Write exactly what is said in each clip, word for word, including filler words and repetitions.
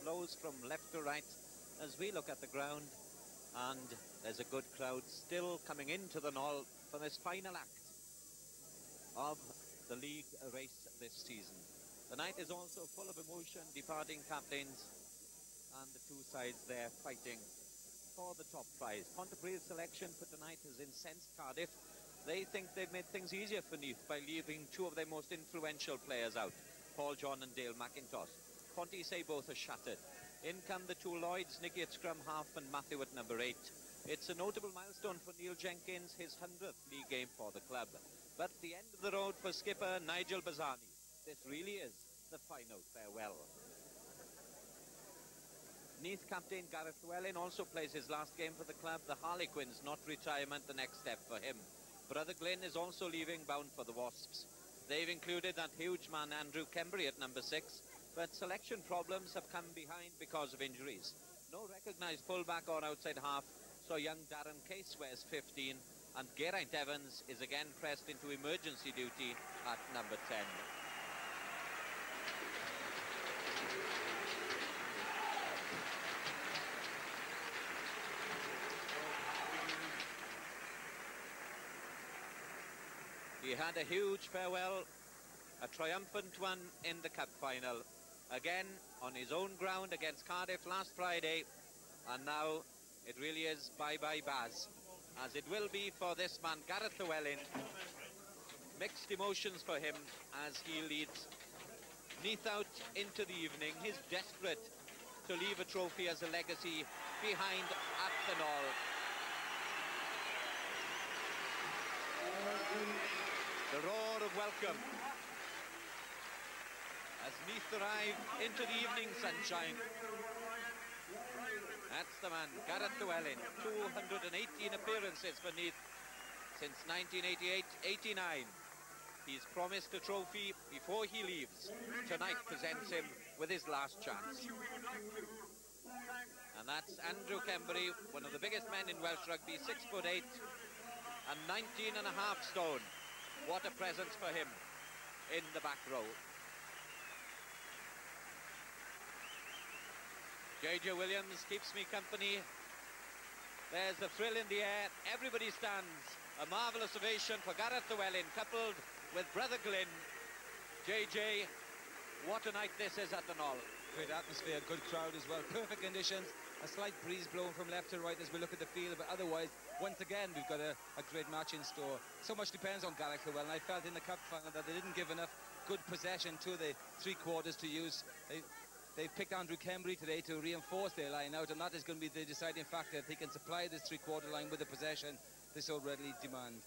flows from left to right as we look at the ground, and there's a good crowd still coming into the Knoll for this final act of the league race this season. The night is also full of emotion, departing captains, and the two sides there fighting for the top prize. Pontypridd's selection for tonight has incensed Cardiff. They think they've made things easier for Neath by leaving two of their most influential players out, Paul John and Dale McIntosh. Ponty say both are shattered. In come the two Lloyds, Nicky at scrum half and Matthew at number eight. It's a notable milestone for Neil Jenkins, his hundredth league game for the club. But the end of the road for skipper Nigel Bazzani. This really is the final farewell. Neath captain Gareth Llewellyn also plays his last game for the club. The Harlequins, not retirement, the next step for him. Brother Glyn is also leaving, bound for the Wasps. They've included that huge man Andrew Kembry at number six, but selection problems have come behind because of injuries. No recognised fullback or outside half, so young Darren Case wears fifteen, and Geraint Evans is again pressed into emergency duty at number ten. He had a huge farewell, a triumphant one in the cup final. Again, on his own ground against Cardiff last Friday, and now it really is bye-bye Baz, as it will be for this man, Gareth Llewellyn. Mixed emotions for him as he leads Neath out into the evening. He's desperate to leave a trophy as a legacy behind at the Knoll. The roar of welcome as Neath arrive into the evening sunshine. That's the man, Gareth Llewellyn, two hundred eighteen appearances for Neath since nineteen eighty-eight eighty-nine. He's promised a trophy before he leaves. Tonight presents him with his last chance. And that's Andrew Kembry, one of the biggest men in Welsh Rugby, six foot eight and nineteen and a half stone. What a presence for him in the back row. J J Williams keeps me company. There's the thrill in the air. Everybody stands. A marvellous ovation for Gareth Llewellyn, coupled with Brother Glyn. J J, what a night this is at the Knoll. Great atmosphere, good crowd as well. Perfect conditions. A slight breeze blowing from left to right as we look at the field, but otherwise, once again, we've got a, a great match in store. So much depends on Gareth Llewellyn. I felt in the cup final that they didn't give enough good possession to the three quarters to use. They, they've picked Andrew Kembry today to reinforce their line out, and that is going to be the deciding factor if he can supply this three-quarter line with the possession they so readily demand.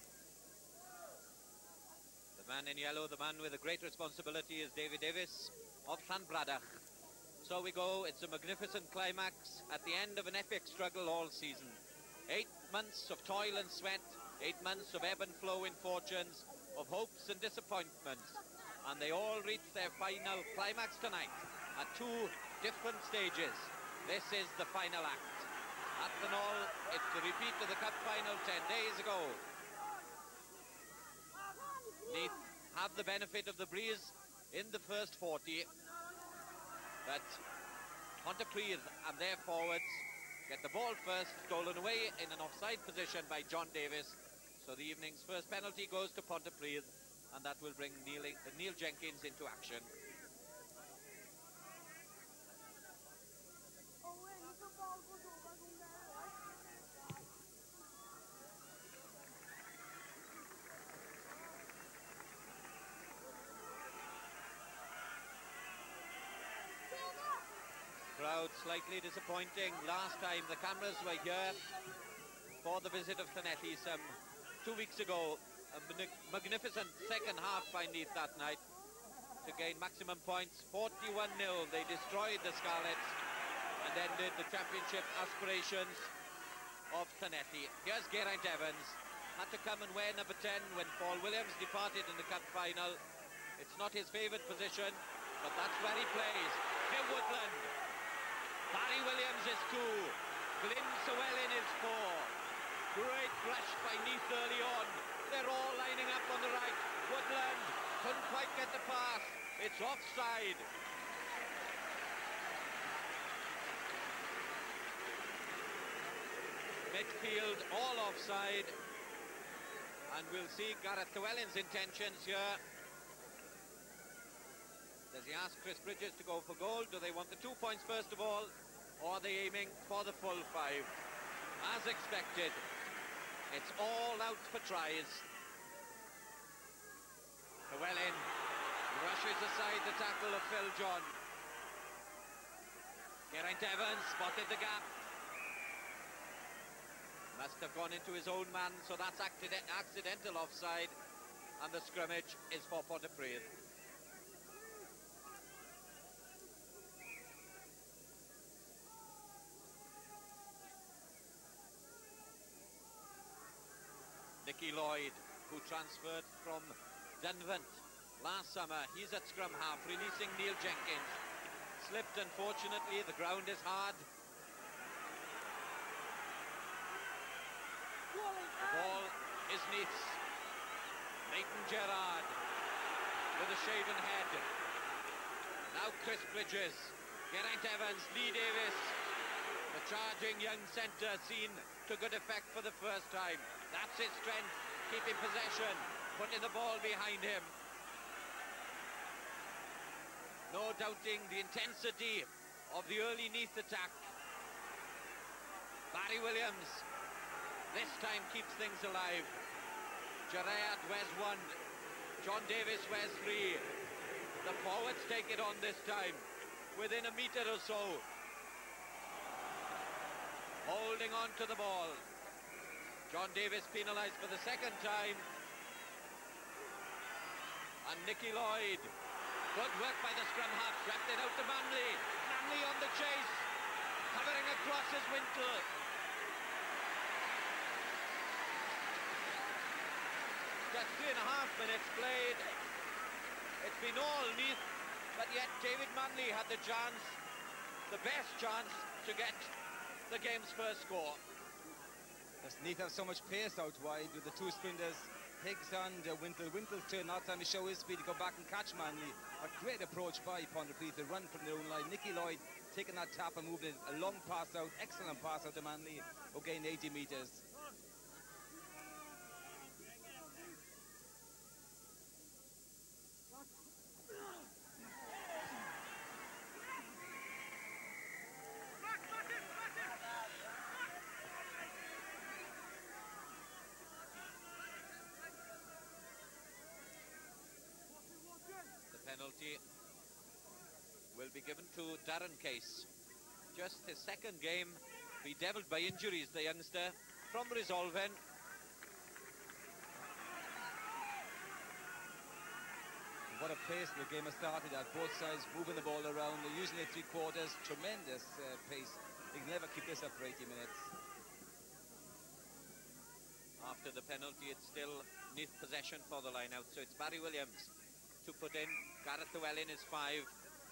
The man in yellow, the man with a great responsibility, is David Davis of Llanbradach. So we go. It's a magnificent climax at the end of an epic struggle all season. Eight months of toil and sweat, eight months of ebb and flow in fortunes, of hopes and disappointments, and they all reach their final climax tonight at two different stages. This is the final act. At the Knoll, it's the repeat of the cup final ten days ago. Neath have the benefit of the breeze in the first forty, but Pontypridd and their forwards get the ball first, stolen away in an offside position by John Davis. So the evening's first penalty goes to Pontypridd, and that will bring Neil, uh, Neil Jenkins into action. Crowd slightly disappointing. Last time the cameras were here for the visit of Llanelli some two weeks ago. A magnificent second half by Neath that night to gain maximum points. forty-one nil. They destroyed the Scarlets and ended the championship aspirations of Llanelli. Here's Geraint Evans. Had to come and wear number ten when Paul Williams departed in the cup final. It's not his favourite position, but that's where he plays. Here Woodland. Barry Williams is two. Glyn Llewellyn is four. Great rush by Neath early on. They're all lining up on the right. Woodland couldn't quite get the pass. It's offside. midfield, all offside. And we'll see Gareth Llewellyn's intentions here. Does he ask Chris Bridges to go for goal? Do they want the two points first of all? Or are they aiming for the full five? As expected, it's all out for tries. Llewellyn rushes aside the tackle of Phil John. Geraint Evans spotted the gap. Must have gone into his own man, so that's accident accidental offside. And the scrimmage is for Pontypridd. Nicky Lloyd, who transferred from Dunvant last summer. He's at scrum half, releasing Neil Jenkins. Slipped, unfortunately. The ground is hard. The ball is Neath's. Leighton Gerrard with a shaven head. Now Chris Bridges. Geraint Evans, Lee Davis. The charging young centre seen to good effect for the first time. That's his strength, keeping possession, putting the ball behind him. No doubting the intensity of the early Neath attack. Barry Williams this time keeps things alive. Gerrard wears one, John Davis wears three. The forwards take it on this time, within a metre or so. Holding on to the ball. John Davis penalised for the second time. And Nicky Lloyd. Good work by the scrum half. Swept it out to Manley. Manley on the chase. Covering across his Wintle. Just three and a half minutes played. It's been all Neath, but yet David Manley had the chance, the best chance to get the game's first score. Yes, Neath have so much pace out wide with the two sprinters, Higgs and uh, Wintle. Wintle's turn that time to show his speed to go back and catch Manley. A great approach by Pontypridd to run from their own line. Nicky Lloyd taking that tap and moving a long pass out, excellent pass out to Manley, who gained eighty metres. Penalty will be given to Darren Case. Just his second game, bedeviled by injuries, the youngster from Resolven. What a pace the game has started at. Both sides moving the ball around. They're using it three quarters. Tremendous uh, pace. They can never keep this up for eighty minutes. After the penalty, it's still Neath possession for the line out. So it's Barry Williams to put in. Gareth Llewellyn is five.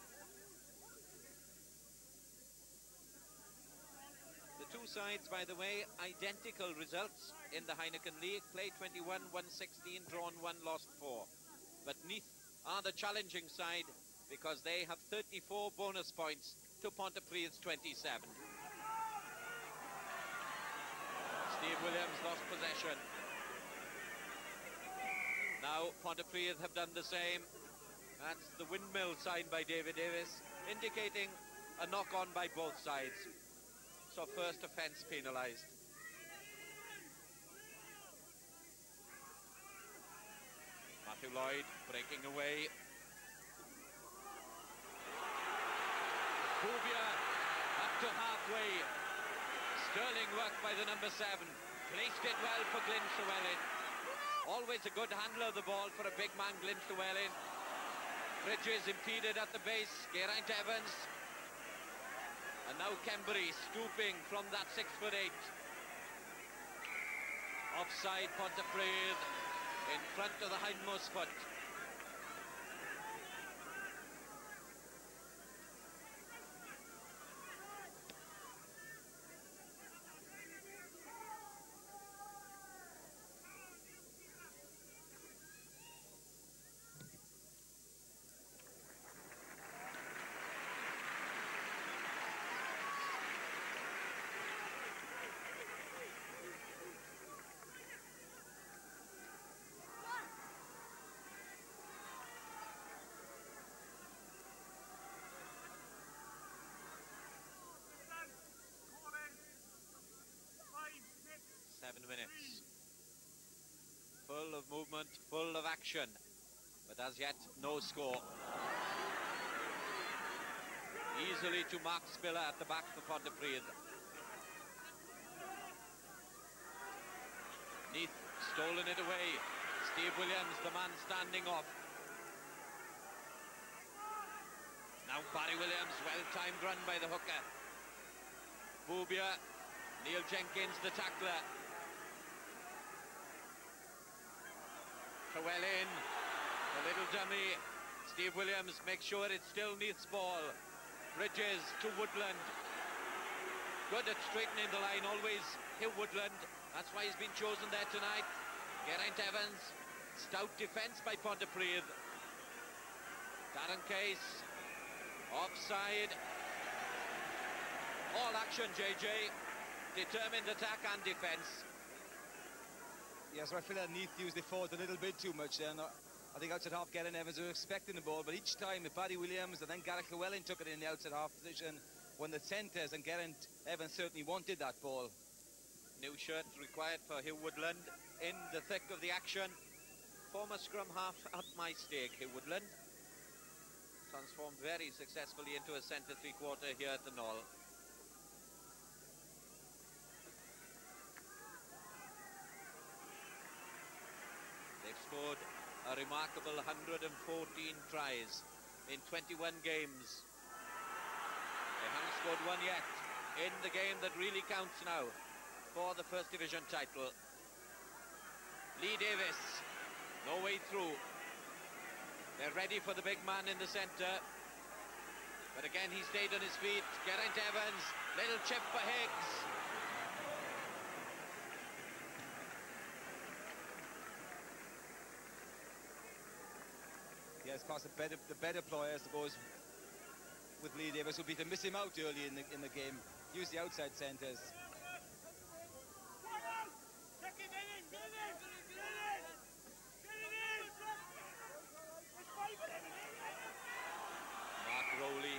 The two sides, by the way, identical results in the Heineken League. Played twenty-one, won sixteen, drawn one, lost four. But Neath are the challenging side because they have thirty-four bonus points to Pontypridd's twenty-seven. Steve Williams lost possession. Now Pontypridd have done the same. That's the windmill signed by David Davis, indicating a knock-on by both sides. So first offence penalised. Matthew Lloyd breaking away. Bouvier up to halfway. Sterling work by the number seven. Placed it well for Glyn Llewellyn. Always a good handler of the ball for a big man, Glyn Llewellyn. Bridges impeded at the base. Geraint Evans. And now Kembury stooping from that six foot eight. Offside Pontypridd in front of the hindmost foot. of movement, full of action, but as yet no score. Easily to Mark Spiller at the back for Pontypridd. Neath stolen it away. Steve Williams, the man standing off. Now Barry Williams, well-timed run by the hooker. Bubia, Neil Jenkins, the tackler. Llewellyn, the little dummy. Steve Williams makes sure it's still Neath's ball. Bridges to Woodland. Good at straightening the line, always Hugh Woodland. That's why he's been chosen there tonight. Geraint Evans, stout defence by Pontypridd. Darren Case, offside. All action, J J. Determined attack and defence. Yes, I feel that Neath used the forward a little bit too much there. No, I think outside half Geraint Evans were expecting the ball, but each time if Paddy Williams and then Gareth Llewellyn took it in the outside half position, when the centres, and Geraint Evans certainly wanted that ball. New shirt required for Hugh Woodland in the thick of the action. Former scrum half at my stake, Hugh Woodland. Transformed very successfully into a centre three-quarter here at the Knoll. They've scored a remarkable one hundred fourteen tries in twenty-one games. They haven't scored one yet in the game that really counts now for the First Division title. Lee Davis, no way through. They're ready for the big man in the centre. But again, he stayed on his feet. Geraint Evans, little chip for Higgs. Yes, of course, the better, the better player, I suppose, with Lee Davis would be to miss him out early in the, in the game. Use the outside centres. Mark Rowley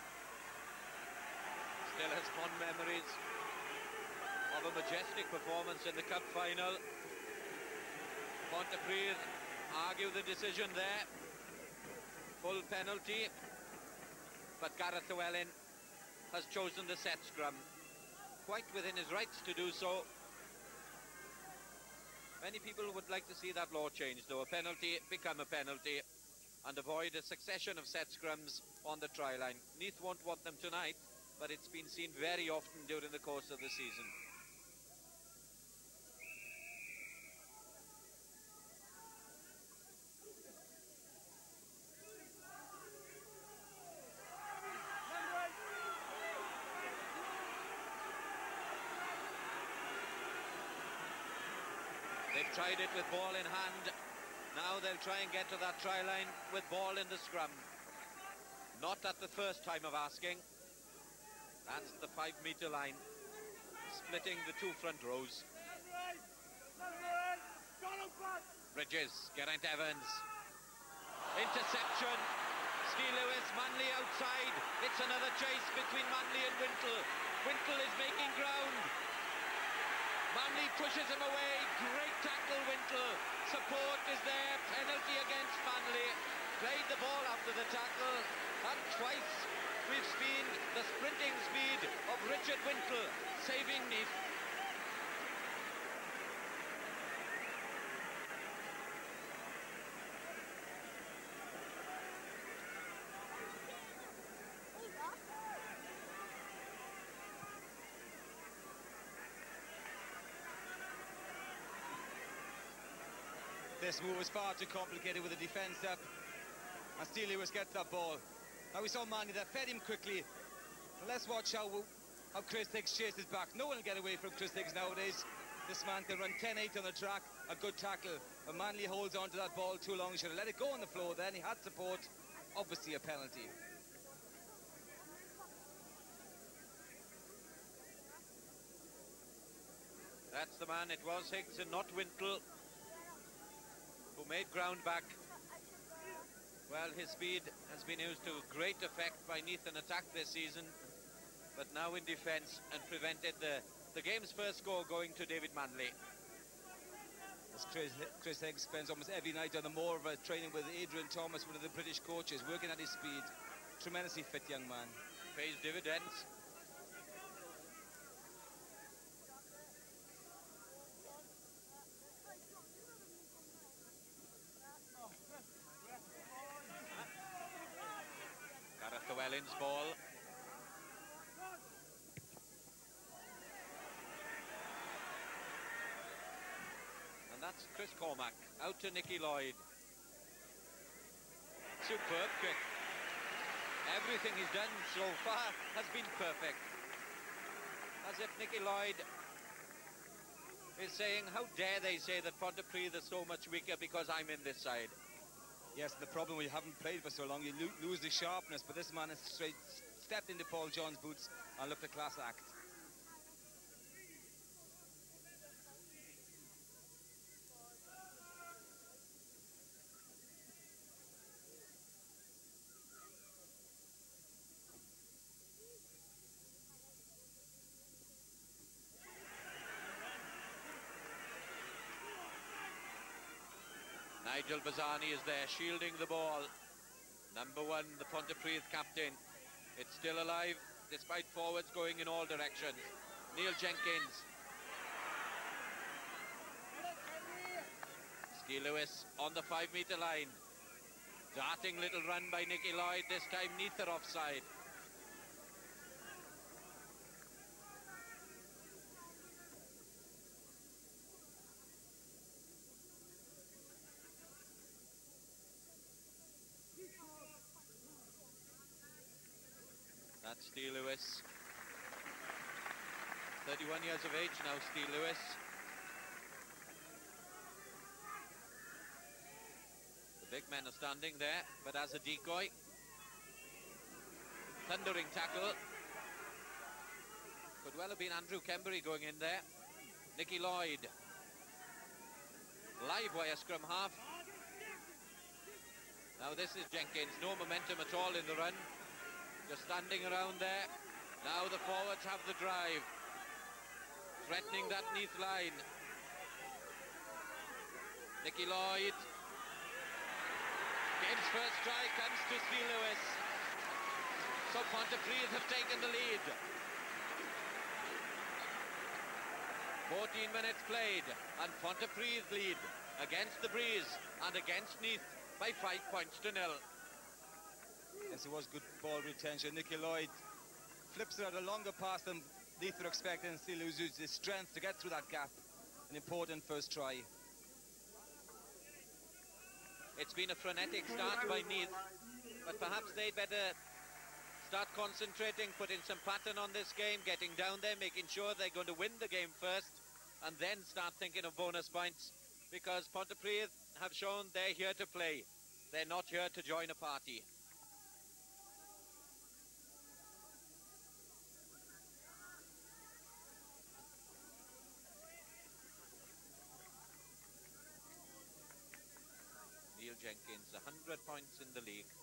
still has fond memories of a majestic performance in the cup final. Pontypridd argue the decision there. Full penalty, but Gareth Llewellyn has chosen the set scrum, quite within his rights to do so. Many people would like to see that law changed, though. A penalty become a penalty and avoid a succession of set scrums on the try line. Neath won't want them tonight, but it's been seen very often during the course of the season. They've tried it with ball in hand. Now they'll try and get to that try line with ball in the scrum. Not at the first time of asking. That's the five metre line, splitting the two front rows. Bridges, Geraint Evans. Interception. Steve Lewis, Manley outside. It's another chase between Manley and Wintle. Wintle is making ground. Manley pushes him away. Great tackle, Wintle. Support is there. Penalty against Manley. Played the ball after the tackle. And twice we've seen the sprinting speed of Richard Wintle saving Neath. This move was far too complicated with the defence up, and Steve Lewis gets that ball. Now we saw Manley that fed him quickly. But let's watch how how Chris Higgs chases back. No one will get away from Chris Higgs nowadays. This man can run ten eight on the track, a good tackle. But Manley holds on to that ball too long. Should have let it go on the floor then. He had support. Obviously a penalty. That's the man. It was Higgs and not Wintle who made ground back. Well, his speed has been used to great effect by Neath in attack this season, but now in defence, and prevented the, the game's first score going to David Manley. As Chris, Chris Higgs spends almost every night on the moor of training with Adrian Thomas, one of the British coaches, working at his speed. Tremendously fit young man. Pays dividends. Gareth Llewellyn's ball. And that's Chris Cormack out to Nicky Lloyd. Superb kick. Everything he's done so far has been perfect. As if Nicky Lloyd is saying, how dare they say that Pontypridd is so much weaker because I'm in this side. Yes, the problem when you haven't played for so long, you lo lose the sharpness, but this man has straight stepped into Paul John's boots and looked a class act. Nigel Bazzani is there, shielding the ball. Number one, the Pontypridd captain. It's still alive, despite forwards going in all directions. Neil Jenkins. Steve Lewis on the five-metre line. Darting little run by Nicky Lloyd, this time Neath are offside. That's Steve Lewis. thirty-one years of age now, Steve Lewis. The big men are standing there, but as a decoy. Thundering tackle. Could well have been Andrew Kembury going in there. Nicky Lloyd. Live wire scrum half. Now this is Jenkins, no momentum at all in the run. Just standing around there. Now the forwards have the drive. Threatening that Neath line. Nicky Lloyd. Game's first try comes to Steve Lewis. So Pontypridd have taken the lead. fourteen minutes played and Pontypridd lead against the breeze and against Neath by five points to nil. Yes, it was good ball retention. Nicky Lloyd flips it out a longer pass than Neath were expecting, and still loses his strength to get through that gap. An important first try. It's been a frenetic start by Neath, but perhaps they'd better start concentrating, putting some pattern on this game, getting down there, making sure they're going to win the game first, and then start thinking of bonus points, because Pontypridd have shown they're here to play. They're not here to join a party. Neil Jenkins, one hundred points in the league.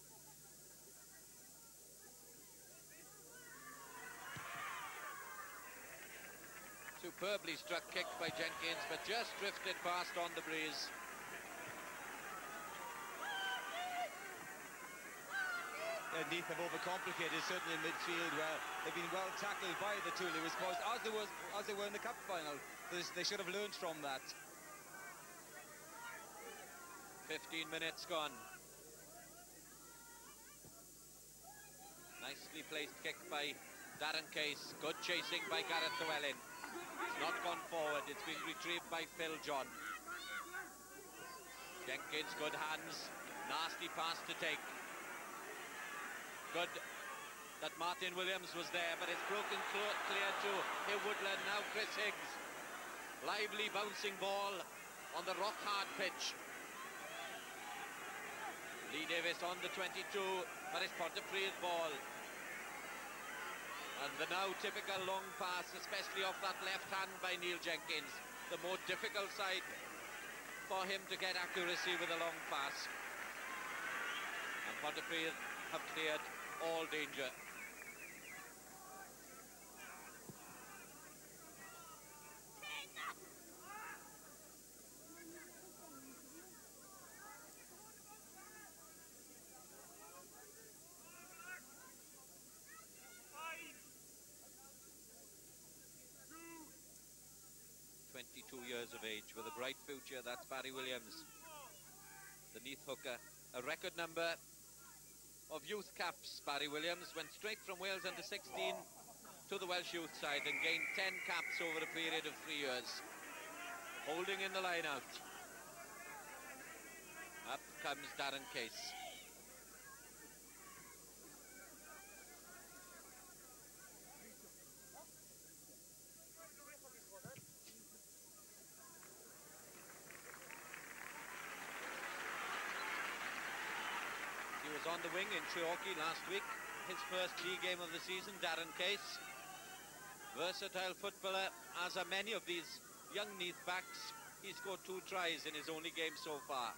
Superbly struck kick by Jenkins, but just drifted past on the breeze. Yeah, Neath have overcomplicated, certainly in midfield, where they've been well tackled by the two Lewis boys, as they, was, as they were in the cup final. They, they should have learned from that. fifteen minutes gone. Nicely placed kick by Darren Case. Good chasing by Gareth Llewellyn. It's not gone forward. It's been retrieved by Phil John. Jenkins, good hands. Nasty pass to take. Good that Martin Williams was there, but it's broken clear to Hugh Woodland. Now Chris Higgs. Lively bouncing ball on the rock-hard pitch. Lee Davis on the twenty-two, but it's Pontypridd ball. And the now typical long pass, especially off that left hand by Neil Jenkins. The more difficult side for him to get accuracy with a long pass. And Pontypridd have cleared all danger. twenty-two years of age with a bright future. That's Barry Williams, the Neath hooker. A record number of youth caps. Barry Williams went straight from Wales under sixteen to the Welsh youth side and gained ten caps over a period of three years. Holding in the line out. Up comes Darren Case. He was on the wing in Treorchy last week. His first league game of the season, Darren Case. Versatile footballer, as are many of these young Neath backs. He scored two tries in his only game so far.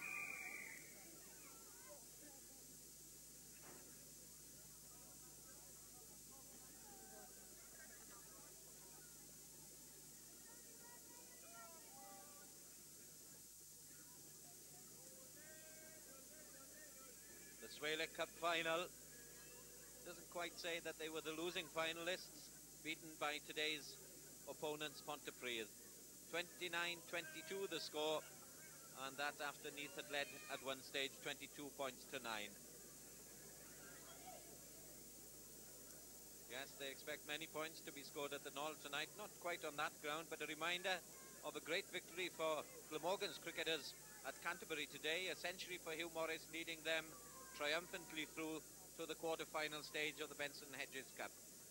The Swalek Cup final doesn't quite say that they were the losing finalists, beaten by today's opponents, Pontypridd. twenty-nine twenty-two the score, and that after Neath had led at one stage twenty-two points to nine. Yes, they expect many points to be scored at the Knoll tonight, not quite on that ground, but a reminder of a great victory for Glamorgan's cricketers at Canterbury today, a century for Hugh Morris, leading them triumphantly through to the quarter-final stage of the Benson Hedges Cup.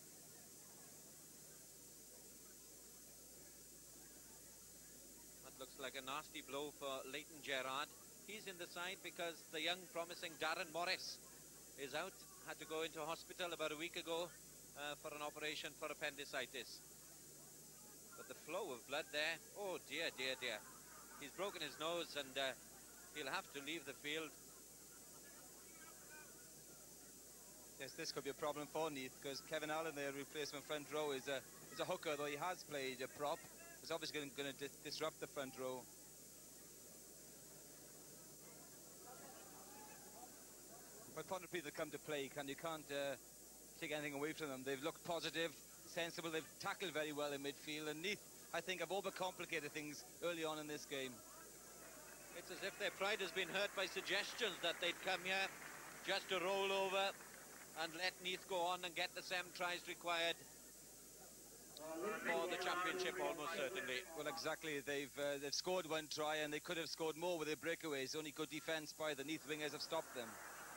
That looks like a nasty blow for Leighton Gerrard. He's in the side because the young promising Darren Morris is out, had to go into hospital about a week ago uh, for an operation for appendicitis. But the flow of blood there, oh dear, dear, dear. He's broken his nose and uh, he'll have to leave the field. Yes, this could be a problem for Neath, because Kevin Allen, their replacement front row, is a is a hooker, though he has played a prop. He's obviously going to dis disrupt the front row. But Pontypridd have come to play, and you can't uh, take anything away from them. They've looked positive, sensible, they've tackled very well in midfield, and Neath, I think, have overcomplicated things early on in this game. It's as if their pride has been hurt by suggestions that they'd come here just to roll over and let Neath go on and get the seven tries required for the championship, almost certainly. Well, exactly. They've uh, they've scored one try, and they could have scored more with their breakaways. Only good defence by the Neath wingers have stopped them.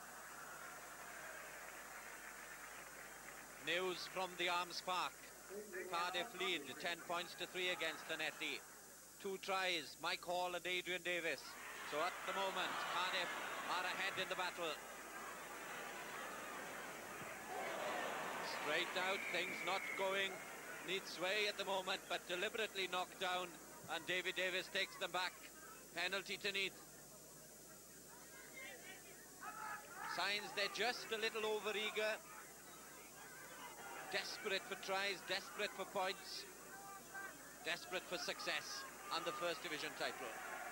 News from the Arms Park. Cardiff lead ten points to three against Llanelli. Two tries, Mike Hall and Adrian Davis. So at the moment, Cardiff are ahead in the battle. Straight out, things not going Neath's way at the moment, but deliberately knocked down, and David Davis takes them back. Penalty to Neath. Signs they're just a little over-eager. Desperate for tries, desperate for points, desperate for success and the First Division title.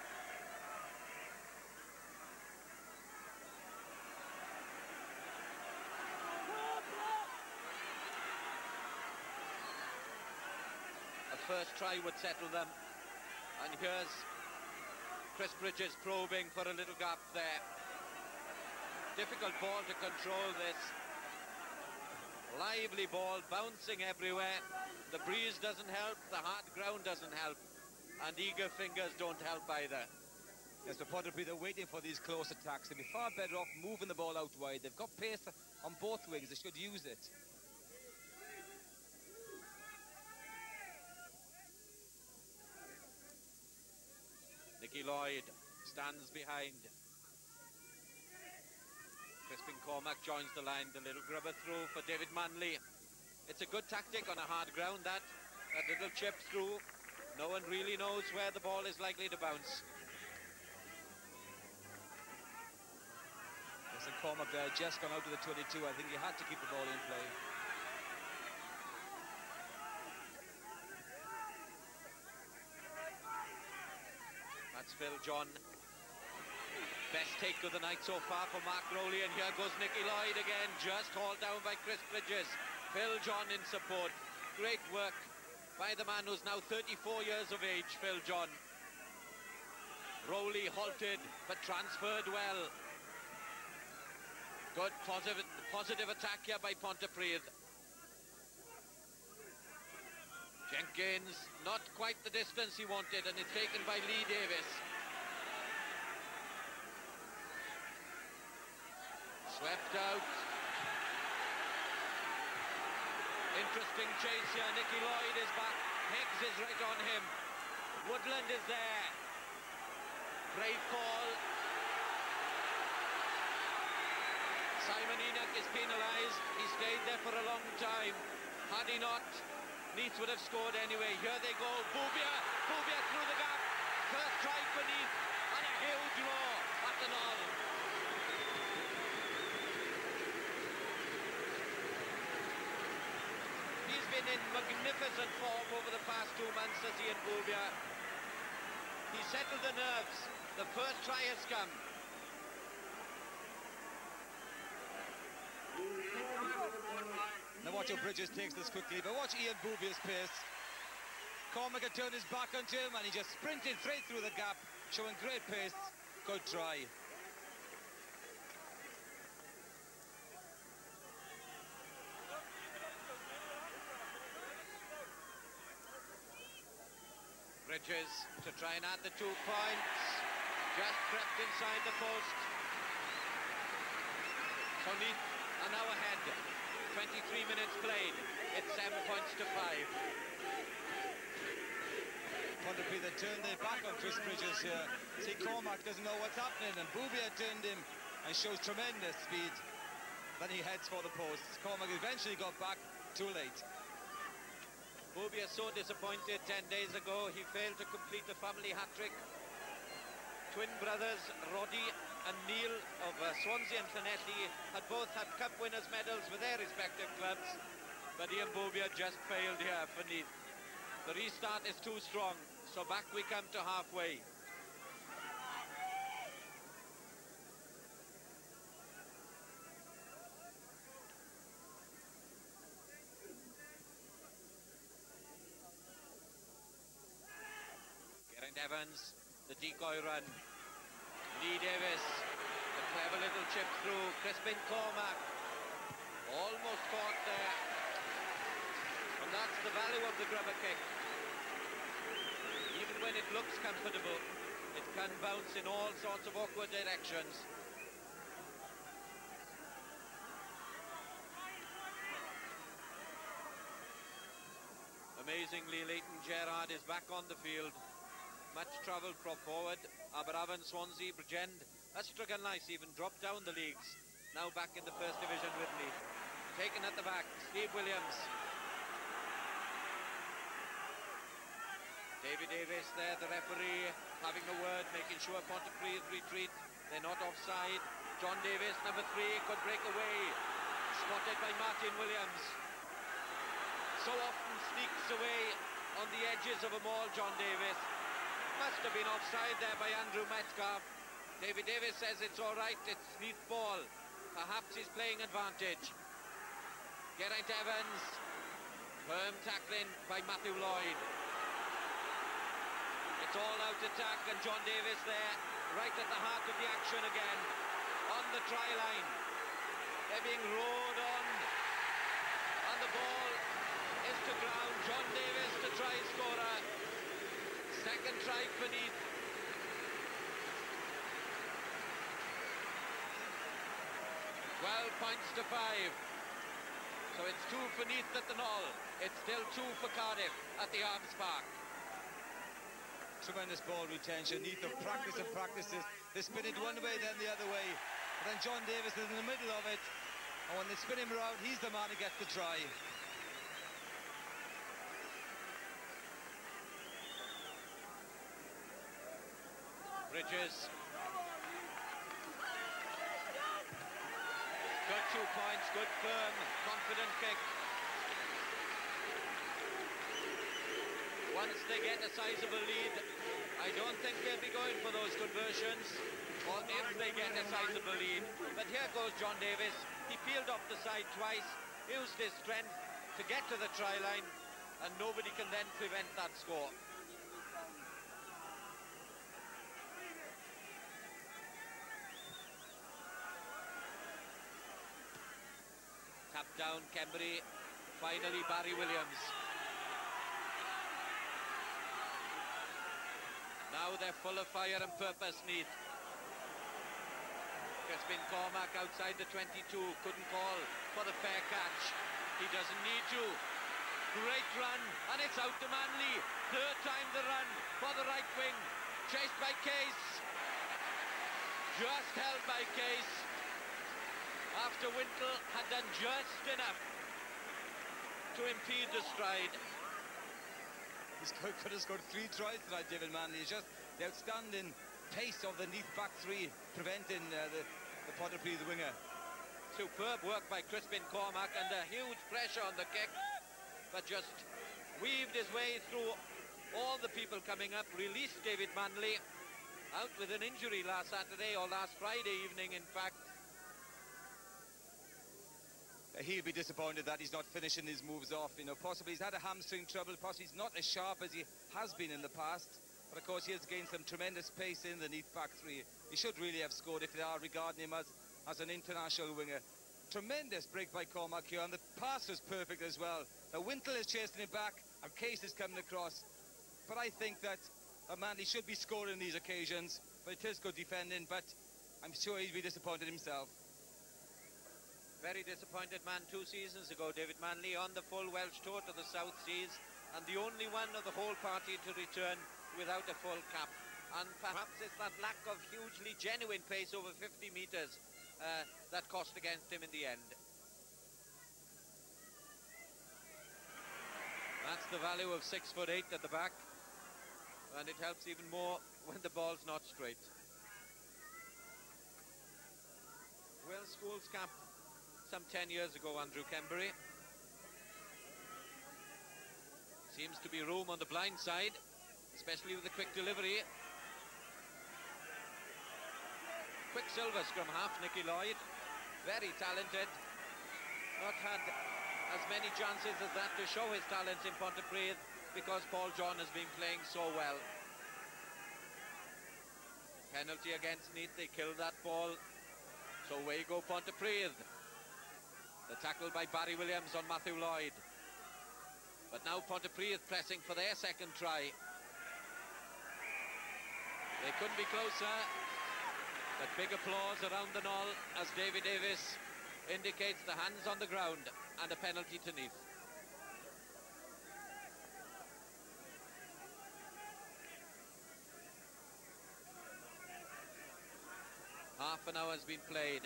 First try would settle them, and here's Chris Bridges probing for a little gap there. Difficult ball to control this. Lively ball bouncing everywhere. The breeze doesn't help, the hard ground doesn't help, and eager fingers don't help either. Yes, but Pontypridd are waiting for these close attacks. They'd be far better off moving the ball out wide. They've got pace on both wings, they should use it. Nicky Lloyd stands behind. Crispin Cormack joins the line. The little grubber through for David Manley. It's a good tactic on a hard ground, that. That little chip through. No one really knows where the ball is likely to bounce. Yes, and Cormack there just gone out to the twenty-two. I think he had to keep the ball in play. That's Phil John. Best take of the night so far for Mark Rowley, and here goes Nicky Lloyd again, just hauled down by Chris Bridges. Phil John in support. Great work by the man who's now thirty-four years of age, Phil John. Rowley halted, but transferred well. Good positive, positive attack here by Pontypridd. Jenkins, not quite the distance he wanted, and it's taken by Lee Davis. Swept out. Interesting chase here. Nicky Lloyd is back. Higgs is right on him. Woodland is there. Brave call. Simon Enoch is penalised. He stayed there for a long time. Had he not, Neath would have scored anyway. Here they go. Bouvier. Bouvier through the gap. First try for Neath. And a huge roar at the null. He's been in magnificent form over the past two months, as Ian Bouvier. He settled the nerves. The first try has come. Now watch how Bridges takes this quickly, but watch Ian Bouvier's pace. Cormac had turned his back onto him and he just sprinted straight through the gap, showing great pace. Good try. Bridges to try and add the two points. Just crept inside the post. So Neath are now ahead. twenty-three minutes played. It's seven points to five. Pontypridd had turned their back on Chris Bridges here. See, Cormac doesn't know what's happening, and Bouvier turned him and shows tremendous speed. Then he heads for the posts. Cormac eventually got back, too late. Bouvier so disappointed ten days ago. He failed to complete the family hat-trick. Twin brothers Roddy and Neil of uh, Swansea and Llanelli had both had cup winners' medals with their respective clubs, but Ian Bouvier just failed here for Neath. The restart is too strong, so back we come to halfway. Evans, the decoy run. Lee Davis, the clever little chip through. Crispin Cormac, almost caught there. And that's the value of the grubber kick. Even when it looks comfortable, it can bounce in all sorts of awkward directions. Amazingly, Leighton Gerrard is back on the field. Much travel from forward. Aberavon, Swansea, Bridgend, Astragan Nice even dropped down the leagues. Now back in the first division with Neath. Taken at the back, Steve Williams. David Davis there, the referee, having a word, making sure Pontypridd retreat. They're not offside. John Davis, number three, could break away. Spotted by Martin Williams. So often sneaks away on the edges of a maul, John Davis. Must have been offside there by Andrew Metcalf. David Davis says it's all right, it's Neath ball. Perhaps he's playing advantage. Geraint Evans. Firm tackling by Matthew Lloyd. It's all out attack, and John Davis there, right at the heart of the action again. On the try line. They're being rowed on. And the ball is to ground. John Davis, the try scorer. Second try for Neath. twelve points to five. So it's two for Neath at the Knoll. It's still two for Cardiff at the Arms Park. Tremendous ball retention. Neath have practiced and practices. They spin it one way, then the other way. But then John Davis is in the middle of it. And when they spin him around, he's the man who gets the try. Bridges. Good two points, good firm, confident kick. Once they get a sizable lead, I don't think they'll be going for those conversions, or if they get a sizable lead. But here goes John Davis. He peeled off the side twice, used his strength to get to the try line, and nobody can then prevent that score. Tap down Kembury, finally Barry Williams. Now they're full of fire and purpose, Neath. Crispin Cormac outside the twenty-two, couldn't call for the fair catch. He doesn't need to. Great run, and it's out to Manley. Third time the run for the right wing. Chased by Case. Just held by Case. After Wintle had done just enough to impede the stride. He's could, could have scored three tries tonight, David Manley. It's just the outstanding pace of the Neath back three preventing uh, the, the Pontypridd winger. Superb work by Crispin Cormac, and a huge pressure on the kick, but just weaved his way through all the people coming up, released David Manley, out with an injury last Saturday or last Friday evening, in fact. He'll be disappointed that he's not finishing his moves off. You know, possibly he's had a hamstring trouble, possibly he's not as sharp as he has been in the past. But of course he has gained some tremendous pace in the Neath back three. He should really have scored if they are regarding him as, as an international winger. Tremendous break by Cormac here, and the pass was perfect as well. Now Wintle is chasing him back, and Case is coming across. But I think that uh, Manley should be scoring these occasions. But it is good defending, but I'm sure he'll be disappointed himself. Very disappointed man two seasons ago, David Manley, on the full Welsh tour to the South Seas, and the only one of the whole party to return without a full cap. And perhaps it's that lack of hugely genuine pace over fifty metres uh, that cost against him in the end. That's the value of six foot eight at the back, and it helps even more when the ball's not straight. Welsh Schools cap some ten years ago, Andrew Kembury. Seems to be room on the blind side, especially with the quick delivery. Quicksilver scrum half, Nicky Lloyd, very talented. Not had as many chances as that to show his talents in Pontypridd because Paul John has been playing so well. Penalty against Neath, they killed that ball. So away go Pontypridd. The tackle by Barry Williams on Matthew Lloyd. But now Pontypridd pressing for their second try. They couldn't be closer. But big applause around the knoll as David Davis indicates the hands on the ground and a penalty to Neath. Half an hour has been played.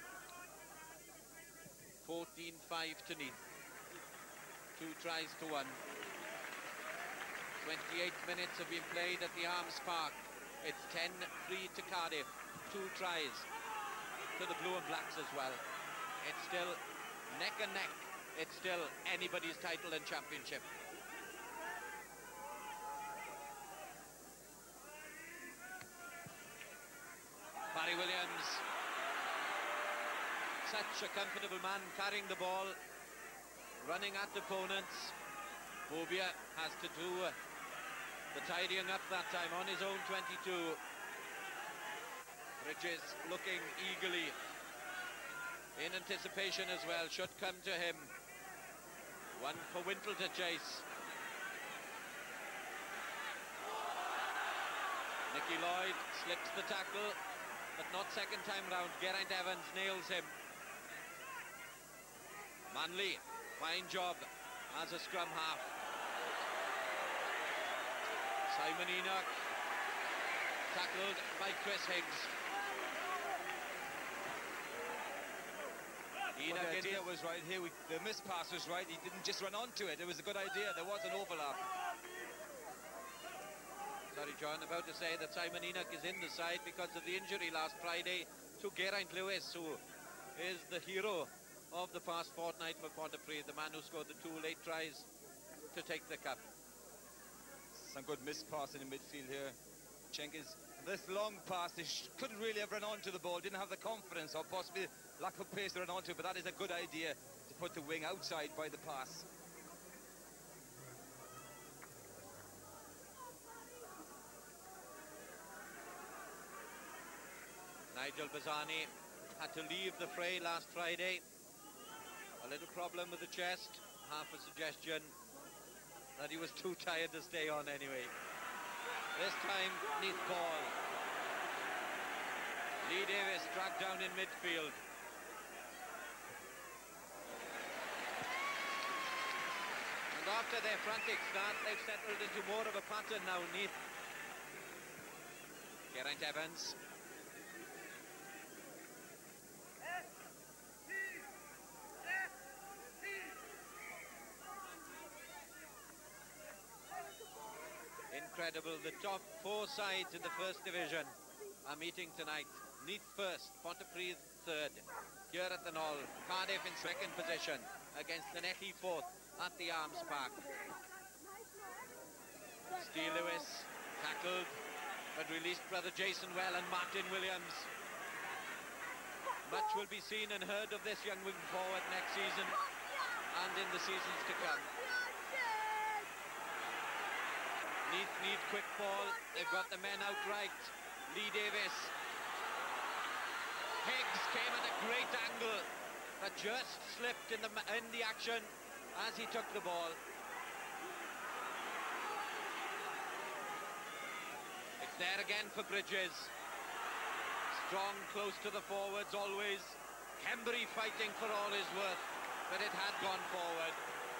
fourteen five to Neath. Two tries to one. twenty-eight minutes have been played at the Arms Park. It's ten three to Cardiff. Two tries to the Blue and Blacks as well. It's still neck and neck. It's still anybody's title and championship. Barry Williams. Such a comfortable man carrying the ball, running at opponents. Bobia has to do uh, the tidying up that time on his own twenty-two. Bridges looking eagerly in anticipation as well. Should come to him. One for Wintle to chase. Nicky Lloyd slips the tackle, but not second time round. Geraint Evans nails him. Manley, fine job as a scrum half. Simon Enoch, tackled by Chris Higgs. Well, the idea was right here. We, the miss pass was right. He didn't just run onto it. It was a good idea. There was an overlap. Sorry, John, about to say that Simon Enoch is in the side because of the injury last Friday to Geraint Lewis, who is the hero of the past fortnight for Pontypridd, the man who scored the two late tries to take the cup. Some good miss pass in the midfield here. Jenkins, this long pass, he couldn't really have run onto the ball, didn't have the confidence or possibly lack of pace to run onto, but that is a good idea to put the wing outside by the pass. Nigel Bazzani had to leave the fray last Friday. A little problem with the chest, half a suggestion that he was too tired to stay on anyway. This time, Neath ball. Lee Davis dragged down in midfield. And after their frantic start, they've settled into more of a pattern now, Neath. Geraint Evans. Incredible, the top four sides in the first division are meeting tonight. Neath first, Pontypridd third. Here at the Knoll, Cardiff in second position against the Neath fourth at the Arms Park. Steve Lewis tackled but released brother Jason well and Martin Williams. Much will be seen and heard of this young wing forward next season and in the seasons to come. Neath need quick ball. They've got the men out right. Lee Davis. Higgs came at a great angle, but just slipped in the in the action as he took the ball. It's there again for Bridges. Strong, close to the forwards always. Hembury fighting for all his worth, but it had gone forward.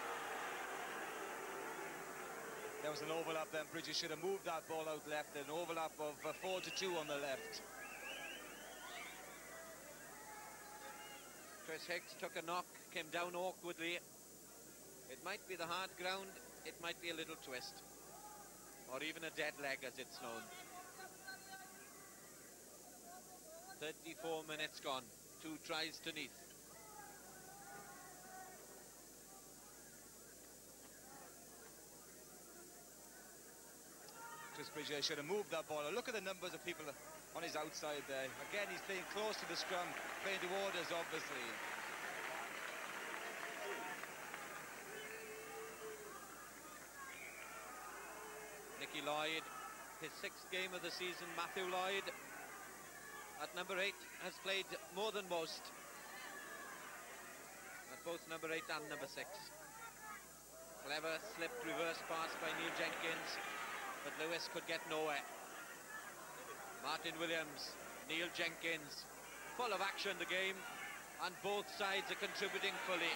There was an overlap then. Bridges should have moved that ball out left. An overlap of uh, four to two on the left. Chris Higgs took a knock, came down awkwardly. It might be the hard ground, it might be a little twist. Or even a dead leg as it's known. thirty-four minutes gone. Two tries to Neath. Chris Bridges should have moved that ball. Look at the numbers of people on his outside there. Again, he's playing close to the scrum, playing to orders, obviously. Nicky Lloyd, his sixth game of the season. Matthew Lloyd, at number eight, has played more than most. At both number eight and number six. Clever slipped reverse pass by Neil Jenkins, but Lewis could get nowhere. Martin Williams, Neil Jenkins, full of action the game, and both sides are contributing fully.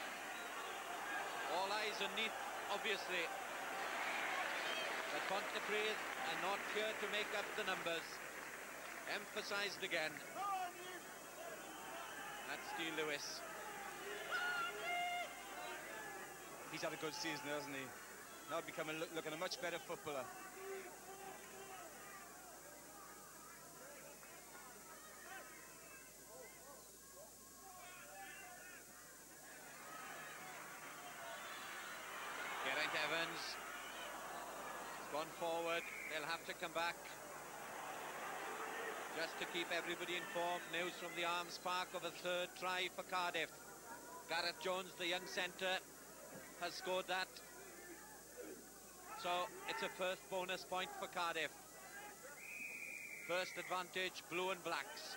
All eyes on Neath, obviously. But Pontypridd are not here to make up the numbers. Emphasised again. That's Steve Lewis. He's had a good season, hasn't he? Now becoming look, looking a much better footballer. Geraint Evans has gone forward. They'll have to come back. Just to keep everybody informed, news from the Arms Park of a third try for Cardiff. Gareth Jones, the young centre, has scored that. So it's a first bonus point for Cardiff. First advantage, blue and blacks.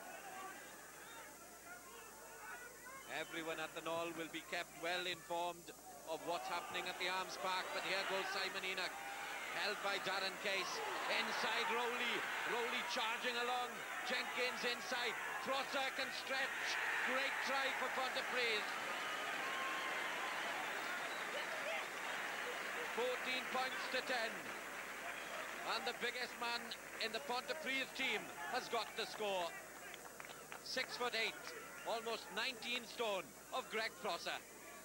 Everyone at the Knoll will be kept well informed of what's happening at the Arms Park. But here goes Simon Enoch, held by Darren Case. Inside Rowley, Rowley charging along. Jenkins inside, Prosser can stretch. Great try for Pontypridd. fourteen points to ten. And the biggest man in the Pontypridd team has got the score. Six foot eight, almost nineteen stone of Greg Prosser.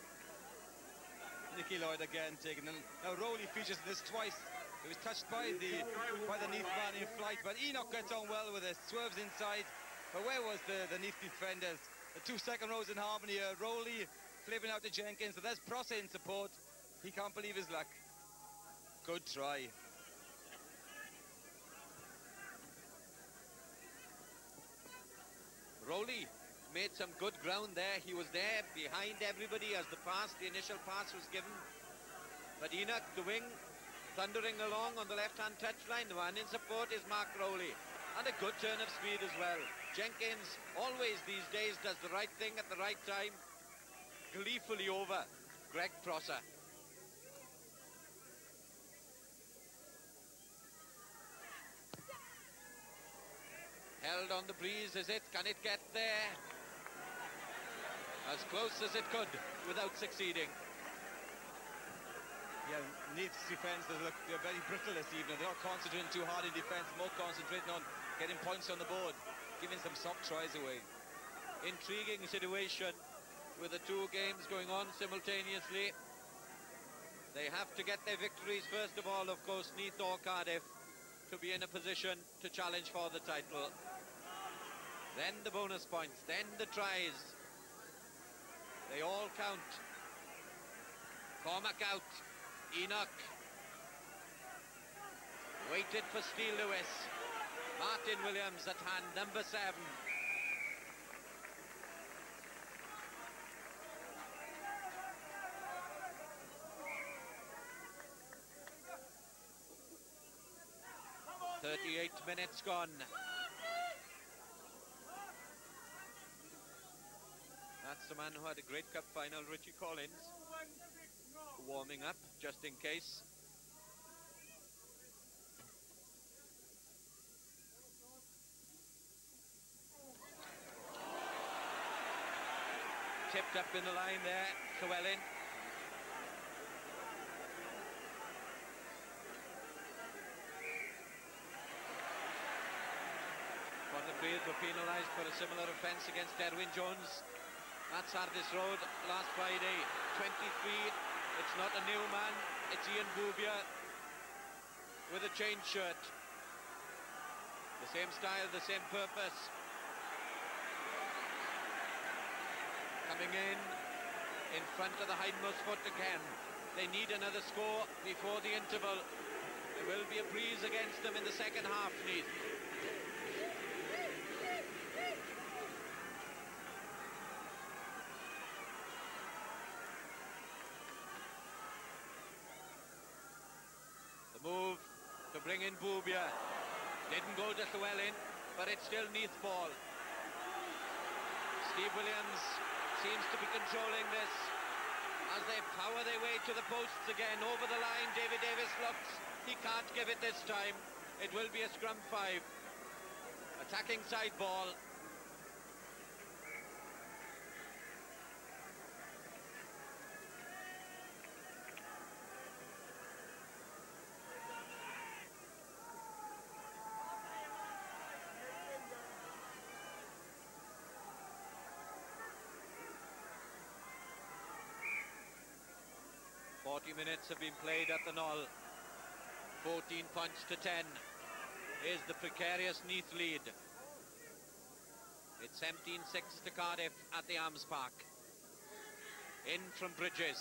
Nicky Lloyd again taking them. Now Rowley features in this twice. He was touched by the by the Neath man in flight, but Enoch gets on well with it, swerves inside. But where was the, the Neath defenders? The two second rows in harmony here. Rowley flipping out to Jenkins, so there's Prosser in support. He can't believe his luck. Good try. Rowley made some good ground there. He was there behind everybody as the pass, the initial pass was given. But Enoch, the wing, thundering along on the left-hand touchline. The one in support is Mark Rowley. And a good turn of speed as well. Jenkins always these days does the right thing at the right time. Gleefully over Greg Prosser. Held on the breeze, is it? Can it get there? As close as it could without succeeding. Yeah, Neath's defence, look, they're very brittle this evening. They're not concentrating too hard in defence, more concentrating on getting points on the board, giving some soft tries away. Intriguing situation with the two games going on simultaneously. They have to get their victories first of all, of course, Neath or Cardiff, to be in a position to challenge for the title. Then the bonus points, then the tries. They all count. Cormac out. Enoch. Waited for Steele Lewis. Martin Williams at hand, number seven. thirty-eight minutes gone. That's the man who had a great cup final, Richie Collins. Warming up, just in case. Tipped up in the line there, Llewellyn. Pontypridd were penalised for a similar offence against Derwyn Jones at Sardis Road last Friday. twenty-three, it's not a new man, it's Ian Boobier with a change shirt. The same style, the same purpose. Coming in, in front of the hindmost foot again. They need another score before the interval. There will be a breeze against them in the second half, Neath. The move to bring in Boobier. Didn't go to Llewellyn, but it's still Neath ball. Steve Williams seems to be controlling this as they power their way to the posts again. Over the line, David Davis looks. He can't give it this time. It will be a scrum five. Attacking side ball. forty minutes have been played at the Knoll. fourteen points to ten is the precarious Neath lead. It's seventeen six to Cardiff at the Arms Park. In from Bridges.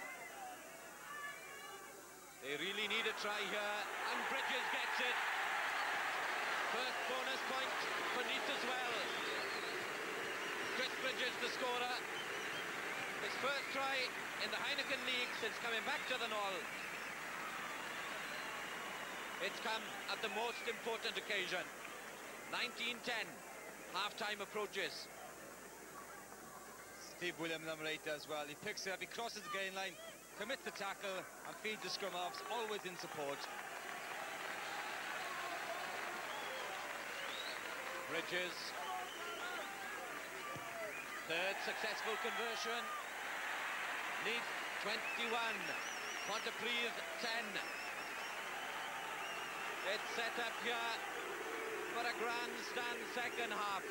They really need a try here, and Bridges gets it. First bonus point for Neath as well. Chris Bridges, the scorer. His first try in the Heineken League since coming back to the Knoll. It's come at the most important occasion. nineteen ten, half-time approaches. Steve Williams, number eight, as well. He picks it up, he crosses the gain line, commits the tackle, and feeds the scrum halves, always in support. Bridges. Third successful conversion. Neath twenty-one, Pontypridd ten. It's set up here for a grandstand second half.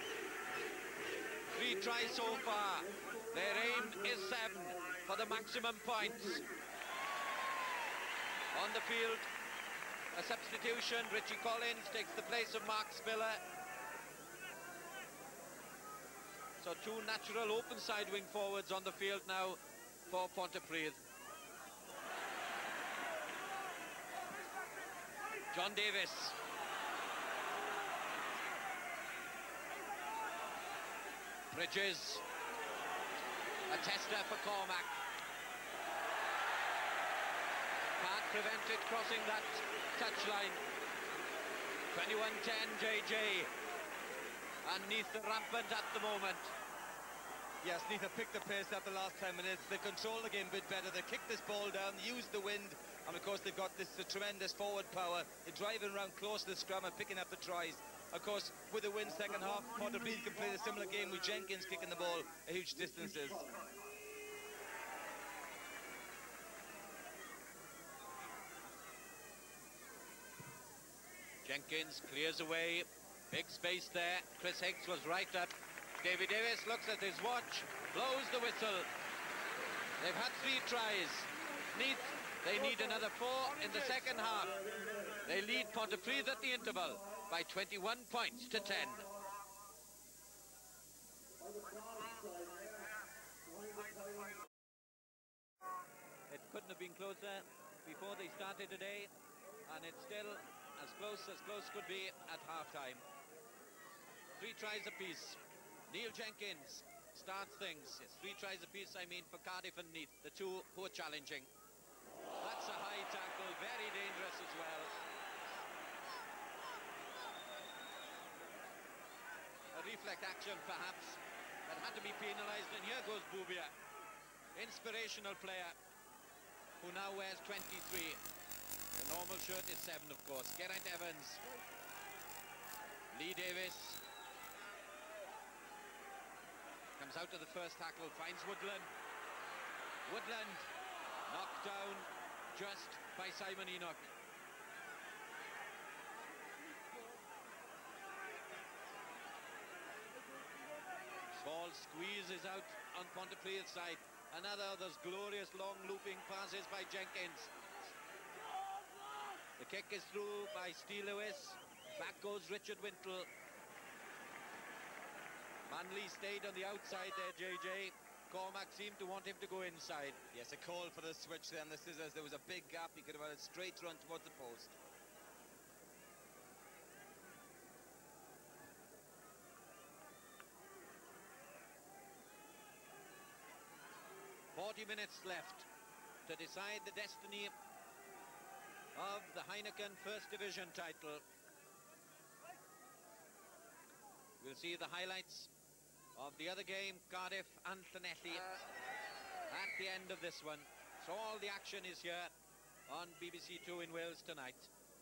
Three tries so far. Their aim is seven for the maximum points. On the field, a substitution. Richie Collins takes the place of Mark Spiller. So two natural open side wing forwards on the field now for Pontypridd. John Davis. Bridges. A tester for Cormac. Can't prevent it crossing that touchline. twenty-one ten J J. And Neath rampant at the moment. Yes, Neath have picked the pace up the last ten minutes. They control the game a bit better. They kicked this ball down, used the wind, and of course they've got this uh, tremendous forward power. They're driving around close to the scrum and picking up the tries. Of course, with the win second half, Pontypridd can play a similar game with Jenkins kicking the ball a huge distances. Jenkins clears away. Big space there. Chris Higgs was right up. Davy Davis looks at his watch, blows the whistle. They've had three tries. Neath, they need another four in the second half. They lead Pontypridd at the interval by twenty-one points to ten. It couldn't have been closer before they started today, and it's still as close as close could be at half-time. Three tries apiece. Neil Jenkins starts things. It's three tries apiece, I mean, for Cardiff and Neath, the two who are challenging. That's a high tackle, very dangerous as well. A reflect action, perhaps, that had to be penalised, and here goes Bubia. Inspirational player, who now wears twenty-three. The normal shirt is seven, of course. Geraint Evans. Lee Davis. Comes out to the first tackle, finds Woodland. Woodland knocked down just by Simon Enoch. Ball squeezes out on Pontypridd's side. Another of those glorious long looping passes by Jenkins. The kick is through by Steve Lewis. Back goes Richard Wintle. Manley stayed on the outside there, J J. Cormac seemed to want him to go inside. Yes, a call for the switch there on the scissors. There was a big gap. He could have had a straight run towards the post. forty minutes left to decide the destiny of the Heineken First Division title. We'll see the highlights of the other game, Cardiff and Llanelli, at the end of this one. So all the action is here on B B C Two in Wales tonight.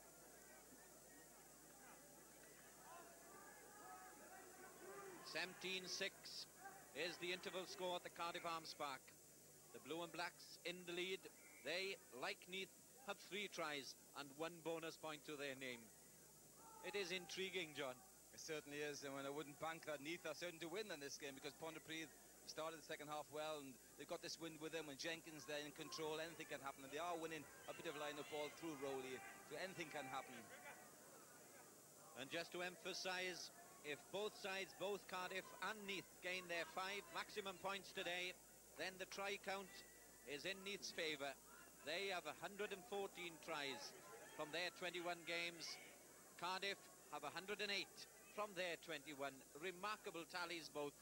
seventeen six is the interval score at the Cardiff Arms Park. The Blue and Blacks in the lead. They, like Neath, have three tries and one bonus point to their name. It is intriguing, John. It certainly is, and when I wouldn't bank that Neath are certain to win in this game, because Pontypridd started the second half well, and they've got this wind with them. When Jenkins there in control, anything can happen, and they are winning a bit of line-up ball through Rowley, so anything can happen. And just to emphasise, if both sides, both Cardiff and Neath, gain their five maximum points today, then the try count is in Neath's favour. They have one hundred fourteen tries from their twenty-one games. Cardiff have one hundred eight from their twenty-one. Remarkable tallies both.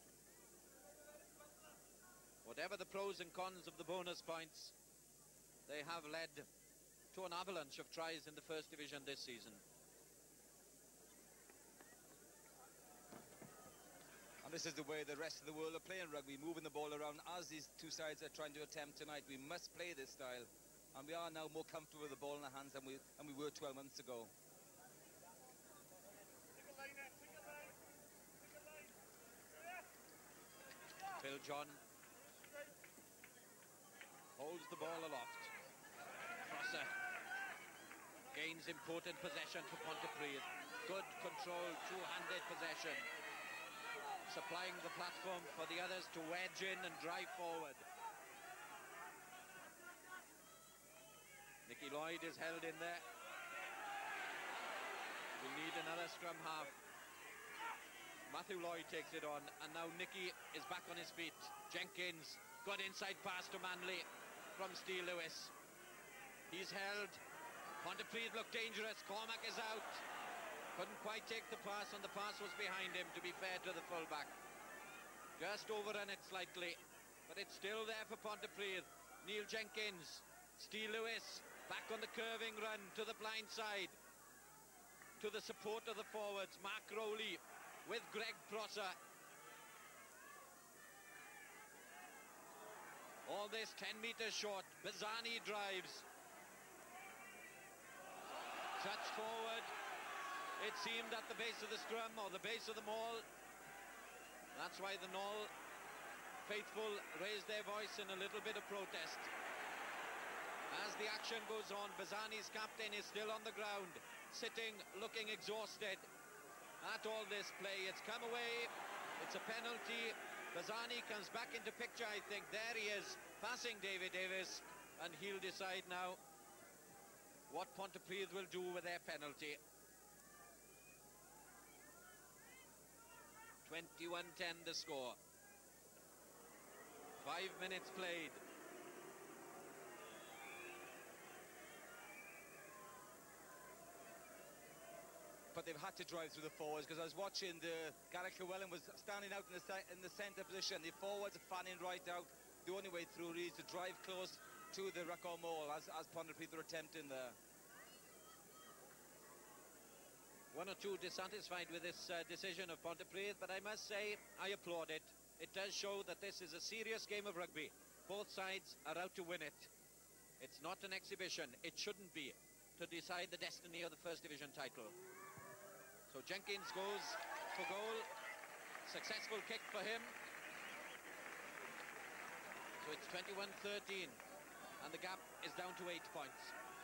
Whatever the pros and cons of the bonus points, they have led to an avalanche of tries in the First Division this season. And this is the way the rest of the world are playing rugby, moving the ball around as these two sides are trying to attempt tonight. We must play this style, and we are now more comfortable with the ball in our hands than we, than we were twelve months ago. Phil John holds the ball aloft. Crosser gains important possession for Pontypridd. Good control, two-handed possession, supplying the platform for the others to wedge in and drive forward. Nicky Lloyd is held in there. We need another scrum half. Matthew Lloyd takes it on, and now Nicky is back on his feet. Jenkins, good inside pass to Manley from Steve Lewis. He's held. Pontypridd look dangerous. Cormac is out. Couldn't quite take the pass, and the pass was behind him, to be fair to the fullback. Just overrun it slightly, but it's still there for Pontypridd. Neil Jenkins, Steve Lewis, back on the curving run to the blind side. to the support of the forwards. Mark Rowley with Greg Prosser. All this ten metres short. Bazzani drives. Touch forward. It seemed at the base of the scrum or the base of the maul. That's why the Knoll faithful raised their voice in a little bit of protest. As the action goes on, Bazzani's captain is still on the ground, sitting, looking exhausted at all this play. It's come away. It's a penalty. Bazzani comes back into picture, I think. There he is, passing David Davis, and he'll decide now what Pontypridd will do with their penalty. twenty-one ten the score. Five minutes played. But they've had to drive through the forwards, because I was watching the Gareth Llewellyn was standing out in the in the centre position. The forwards are fanning right out. The only way through is to drive close to the record maul, as as Pontypridd are attempting there. One or two dissatisfied with this uh, decision of Pontypridd, but I must say I applaud it. It does show that this is a serious game of rugby. Both sides are out to win it. It's not an exhibition. It shouldn't be, to decide the destiny of the First Division title. So Jenkins goes for goal. Successful kick for him. So it's twenty-one thirteen, and the gap is down to eight points.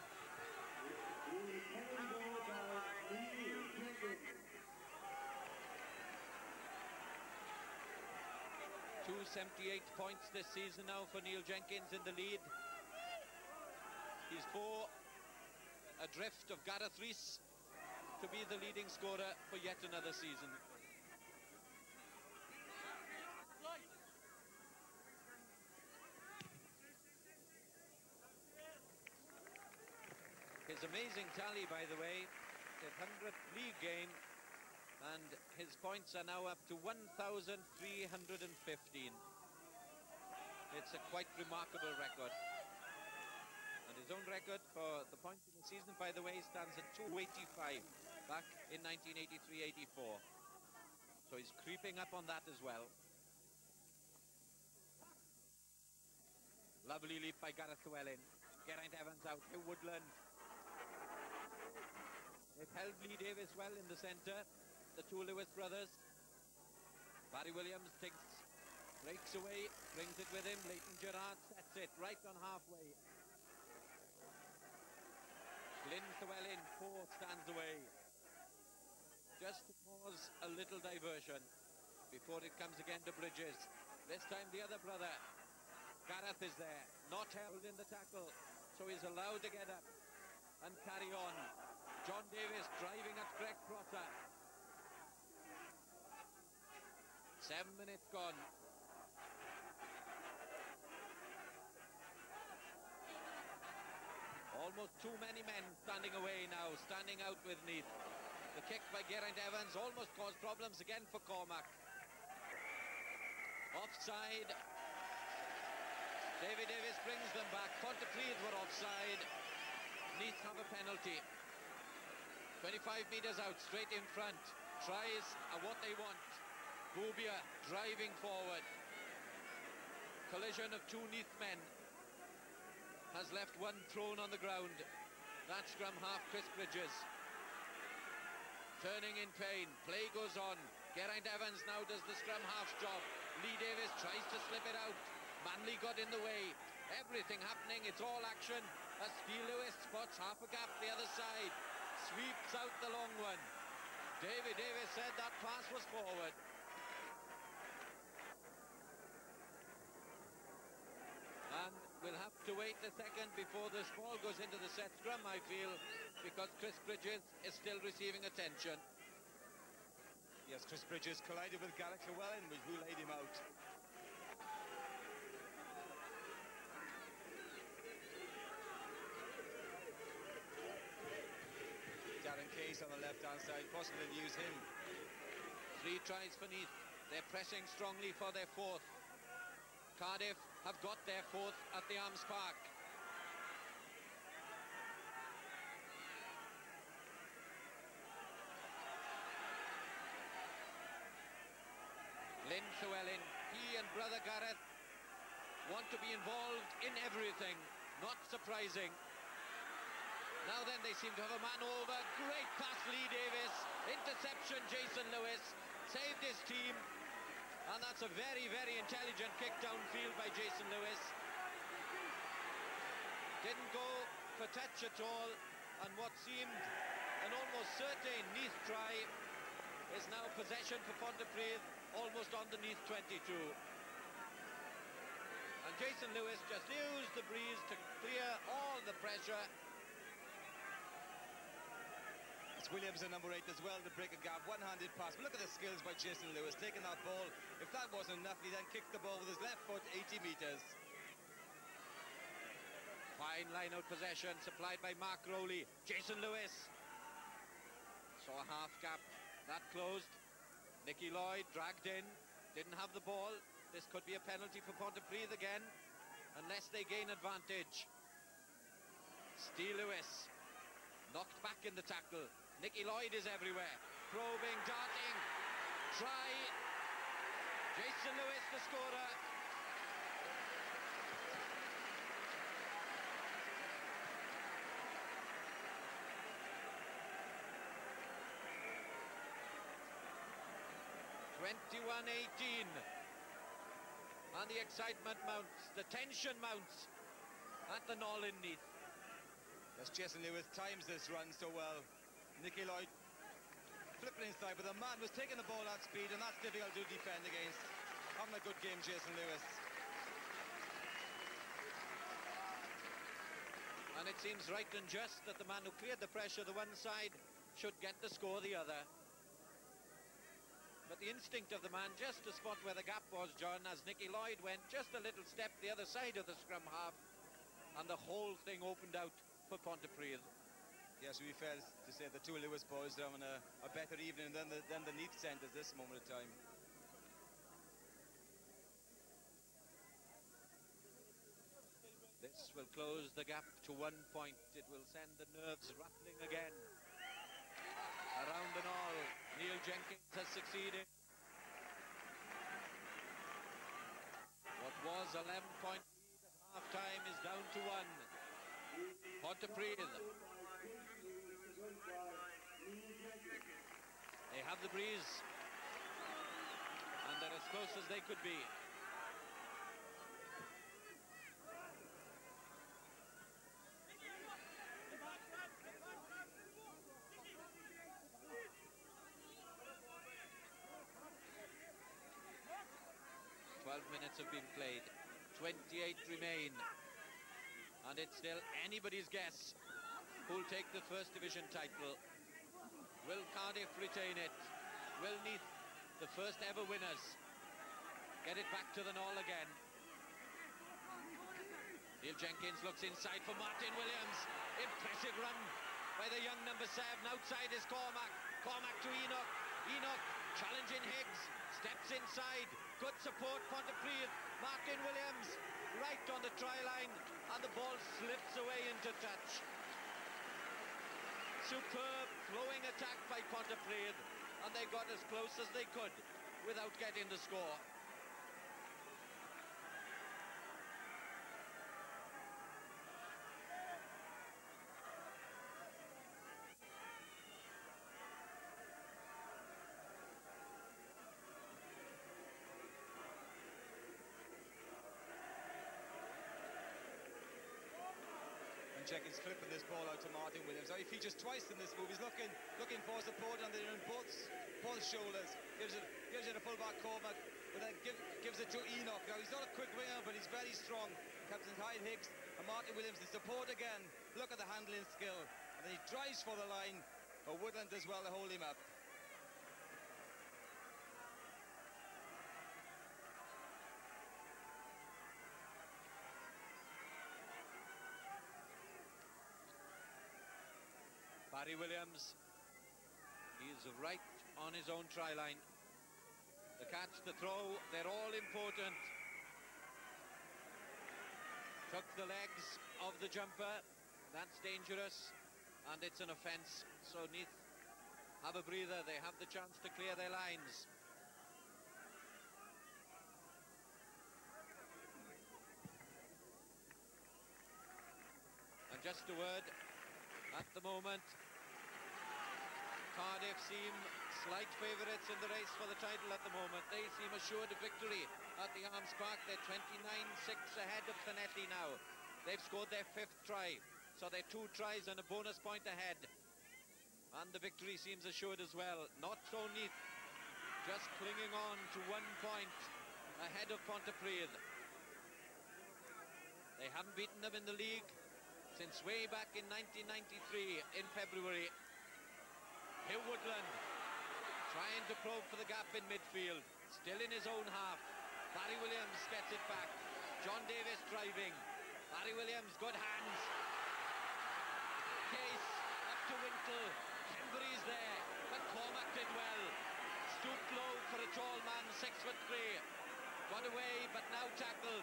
two seventy-eight points this season now for Neil Jenkins in the lead. He's four adrift of Gareth Rees to be the leading scorer for yet another season. His amazing tally, by the way, his hundredth league game, and his points are now up to one thousand three hundred fifteen. It's a quite remarkable record. And his own record for the points in the season, by the way, stands at two eighty-five back in nineteen eighty-three eighty-four. So he's creeping up on that as well. Lovely leap by Gareth Llewellyn. Geraint Evans out to Woodland. They've held Lee Davis well in the centre, the two Lewis brothers. Barry Williams takes, breaks away, brings it with him. Leighton Gerrard sets it right on halfway. Glyn Llewellyn, four stands away. Just to cause a little diversion before it comes again to Bridges. This time the other brother, Gareth, is there, not held in the tackle, so he's allowed to get up and carry on. John Davis driving at Greg Prosser. Seven minutes gone. Almost too many men standing away now, standing out with Neath. The kick by Geraint Evans almost caused problems again for Cormac. Offside. David Davis brings them back. Pontypridd were offside. Neath have a penalty. twenty-five metres out, straight in front. Tries are what they want. Bubia driving forward. Collision of two Neath men has left one thrown on the ground. That scrum half, Chris Bridges. Turning in pain. Play goes on. Geraint Evans now does the scrum half's job. Lee Davis tries to slip it out. Manley got in the way. Everything happening. It's all action. As Steve Lewis spots half a gap the other side. Sweeps out the long one. David Davis said that pass was forward. And we'll have to wait a second before this ball goes into the set scrum, I feel, because Chris Bridges is still receiving attention. Yes, Chris Bridges collided with Gareth Llewellyn, who laid him out. Darren Case on the left-hand side, possible to use him. Three tries for Neath. They're pressing strongly for their fourth. Cardiff have got their fourth at the Arms Park. well in. He and brother Gareth want to be involved in everything. Not surprising. Now then, they seem to have a man over. Great pass, Lee Davis. Interception, Jason Lewis. Saved his team. And that's a very, very intelligent kick downfield by Jason Lewis. Didn't go for touch at all. And what seemed an almost certain Neath try is now possession for Pontypridd, almost on the Neath twenty-two. And Jason Lewis just used the breeze to clear all the pressure. It's Williams in number eight as well to break a gap. One-handed pass. But look at the skills by Jason Lewis, taking that ball. If that wasn't enough, he then kicked the ball with his left foot eighty metres. Fine line-out possession supplied by Mark Rowley. Jason Lewis saw a half gap. That closed. Nicky Lloyd dragged in. Didn't have the ball. This could be a penalty for Pontypridd again, unless they gain advantage. Steve Lewis knocked back in the tackle. Nicky Lloyd is everywhere. Probing, darting. Try. Jason Lewis, the scorer. twenty-one eighteen. And the excitement mounts, the tension mounts at the Knoll in Neath. Yes, Jason Lewis times this run so well. Nicky Lloyd flipping inside, but the man was taking the ball at speed, and that's difficult to defend against. Having a good game, Jason Lewis. And it seems right and just that the man who cleared the pressure the one side should get the score the other. But the instinct of the man just to spot where the gap was, John, as Nicky Lloyd went just a little step the other side of the scrum half, and the whole thing opened out for Pontypridd. Yes, to be fair to say the two Lewis boys are having a, a better evening than the, than the Neath centres this moment of time. This will close the gap to one point. It will send the nerves rattling again. Around the Knoll, Neil Jenkins has succeeded. What was eleven point lead at half-time is down to one. Pontypridd. They have the breeze, and they're as close as they could be. twelve minutes have been played, twenty-eight remain, and it's still anybody's guess who'll take the First Division title. Will Cardiff retain it? Will Neath, the first ever winners, get it back to the Knoll again? Neil Jenkins looks inside for Martin Williams. Impressive run by the young number seven. Outside is Cormac. Cormac to Enoch. Enoch challenging Higgs. Steps inside. Good support, Pontypridd. Martin Williams right on the try line, and the ball slips away into touch. Superb flowing attack by Pontypridd, and they got as close as they could without getting the score. Jenkins flipping this ball out to Martin Williams. Now he features twice in this move. He's looking looking for support, and they're in both, both shoulders. Gives it gives it a full-back Cormac, but then give, gives it to Enoch. Now he's not a quick winger, but he's very strong. Captain Hyde Higgs and Martin Williams the support again. Look at the handling skill. And then he drives for the line. But Woodland as well to hold him up. Barry Williams, he's right on his own try line. The catch, the throw, they're all important. Took the legs of the jumper, that's dangerous, and it's an offence. So Neath have a breather, they have the chance to clear their lines. just a word. At the moment, Cardiff seem slight favourites in the race for the title at the moment. They seem assured of victory at the Arms Park. They're twenty-nine six ahead of Llanelli now. They've scored their fifth try, so they're two tries and a bonus point ahead. And the victory seems assured as well. Not so Neath, just clinging on to one point ahead of Pontypridd. They haven't beaten them in the league since way back in nineteen ninety-three in February. Hugh Woodland trying to probe for the gap in midfield, still in his own half. Barry Williams gets it back. John Davis driving. Barry Williams, good hands. Case up to Wintle. Kembury's there, but Cormac did well. Stooped low for a tall man, six foot three. Got away, but now tackled.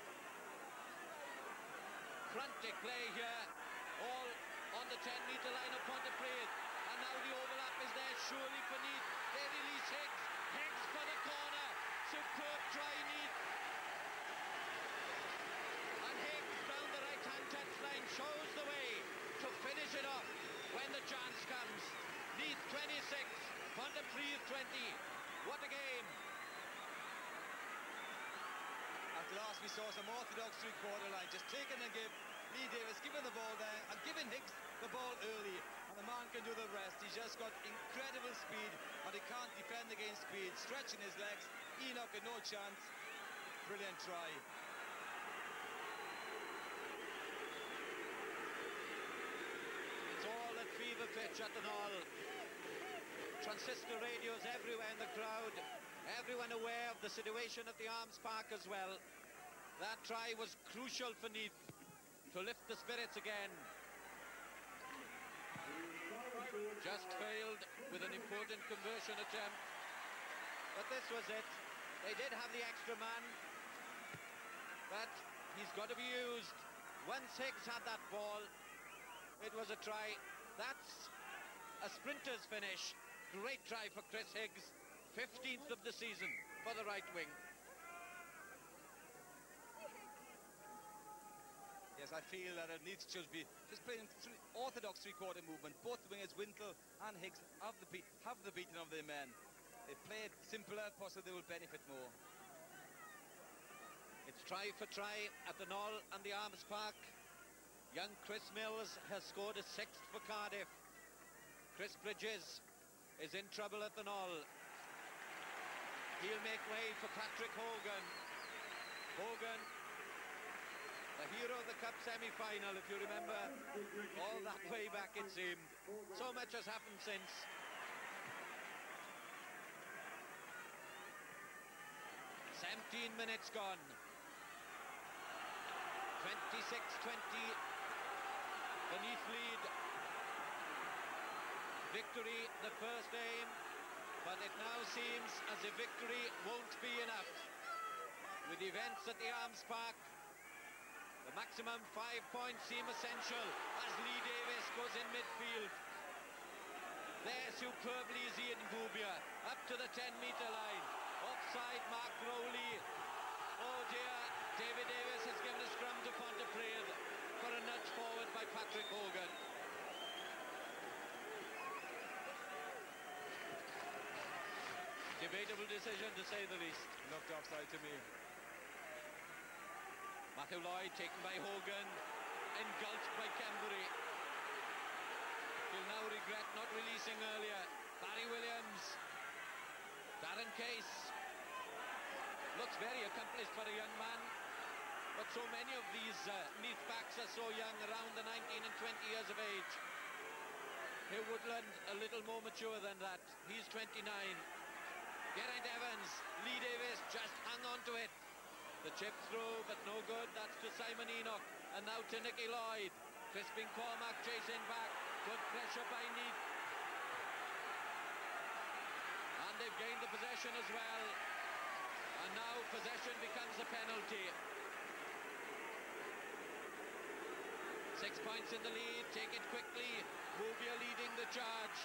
Frantic play here, all on the ten metre line of Pontypridd. And now the overlap is there, surely for Neath. They release Higgs. Higgs for the corner. Superb try, Neath. And Higgs down the right-hand touchline shows the way to finish it off when the chance comes. Neath twenty-six, Pontypridd twenty. What a game. After last we saw some orthodox three-quarter line, just take and give. Lee Davis giving the ball there and giving Higgs the ball early, and the man can do the rest. He's just got incredible speed, but he can't defend against speed. Stretching his legs, Enoch had no chance. Brilliant try. It's all at fever pitch at the Knoll. Transistor radios everywhere in the crowd. Everyone aware of the situation at the Arms Park as well. That try was crucial for Neath to lift the spirits again. Just failed with an important conversion attempt. But this was it. They did have the extra man, but he's got to be used. Once Higgs had that ball, it was a try. That's a sprinter's finish. Great try for Chris Higgs. fifteenth of the season for the right wing. Yes, I feel that it needs to be just playing three, orthodox three-quarter movement. Both wingers, Wintle and Higgs, have the beat, have the beating of their men. They play it simpler, possibly they will benefit more. It's try for try at the Knoll and the Arms Park. Young Chris Mills has scored a sixth for Cardiff. Chris Bridges is in trouble at the Knoll. He'll make way for Patrick Hogan. Hogan, the hero of the Cup semi-final, if you remember, all that way back it seemed. So much has happened since. seventeen minutes gone. twenty-six twenty. The Neath lead. Victory, the first aim, but it now seems as if victory won't be enough. With events at the Arms Park, the maximum five points seem essential as Lee Davis goes in midfield. There superbly is Ian Bubia, up to the ten metre line. Offside, Mark Rowley. Oh dear, David Davis has given a scrum to Pontypridd for a nudge forward by Patrick Hogan. Debatable decision, to say the least. Looked offside to me. Matthew Lloyd taken by Hogan, engulfed by Kembury. He'll now regret not releasing earlier. Barry Williams, Darren Case. Looks very accomplished for a young man, but so many of these uh, Neath backs are so young, around the nineteen and twenty years of age. Hugh Woodland a little more mature than that. He's twenty-nine. Geraint Evans, Lee Davis just hung on to it. The chip through, but no good. That's to Simon Enoch. And now to Nicky Lloyd. Crispin Cormac chasing back. Good pressure by Neath. And they've gained the possession as well. And now possession becomes a penalty. Six points in the lead. Take it quickly. Bubia leading the charge.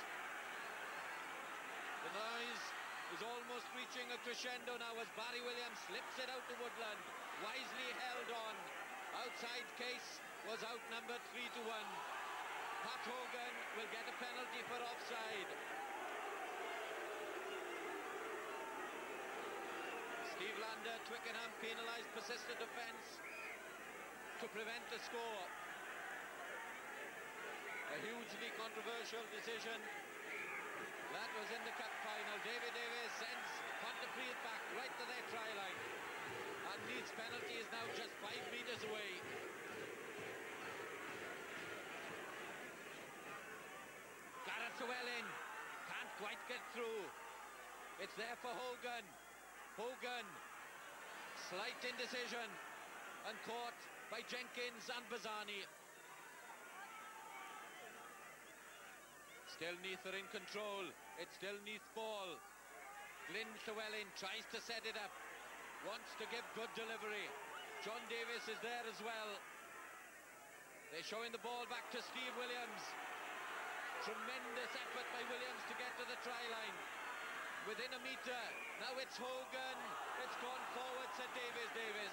The noise is almost reaching a crescendo now as Barry Williams slips it out to Woodland. Wisely held on. Outside Case was outnumbered three to one. Pat Hogan will get a penalty for offside. Steve Lander, Twickenham penalised persistent offence to prevent the score. A hugely controversial decision. That was in the cup final. David Davis sends Pontypridd back right to their try line. And Neath's penalty is now just five metres away. Gareth Llewellyn can't quite get through. It's there for Hogan. Hogan, slight indecision and caught by Jenkins and Bazzani. Still Neath are in control. It's still Neath ball. Glyn Llewellyn tries to set it up. Wants to give good delivery. John Davis is there as well. They're showing the ball back to Steve Williams. Tremendous effort by Williams to get to the try line. Within a metre. Now it's Hogan. It's gone forward, said Davis Davis.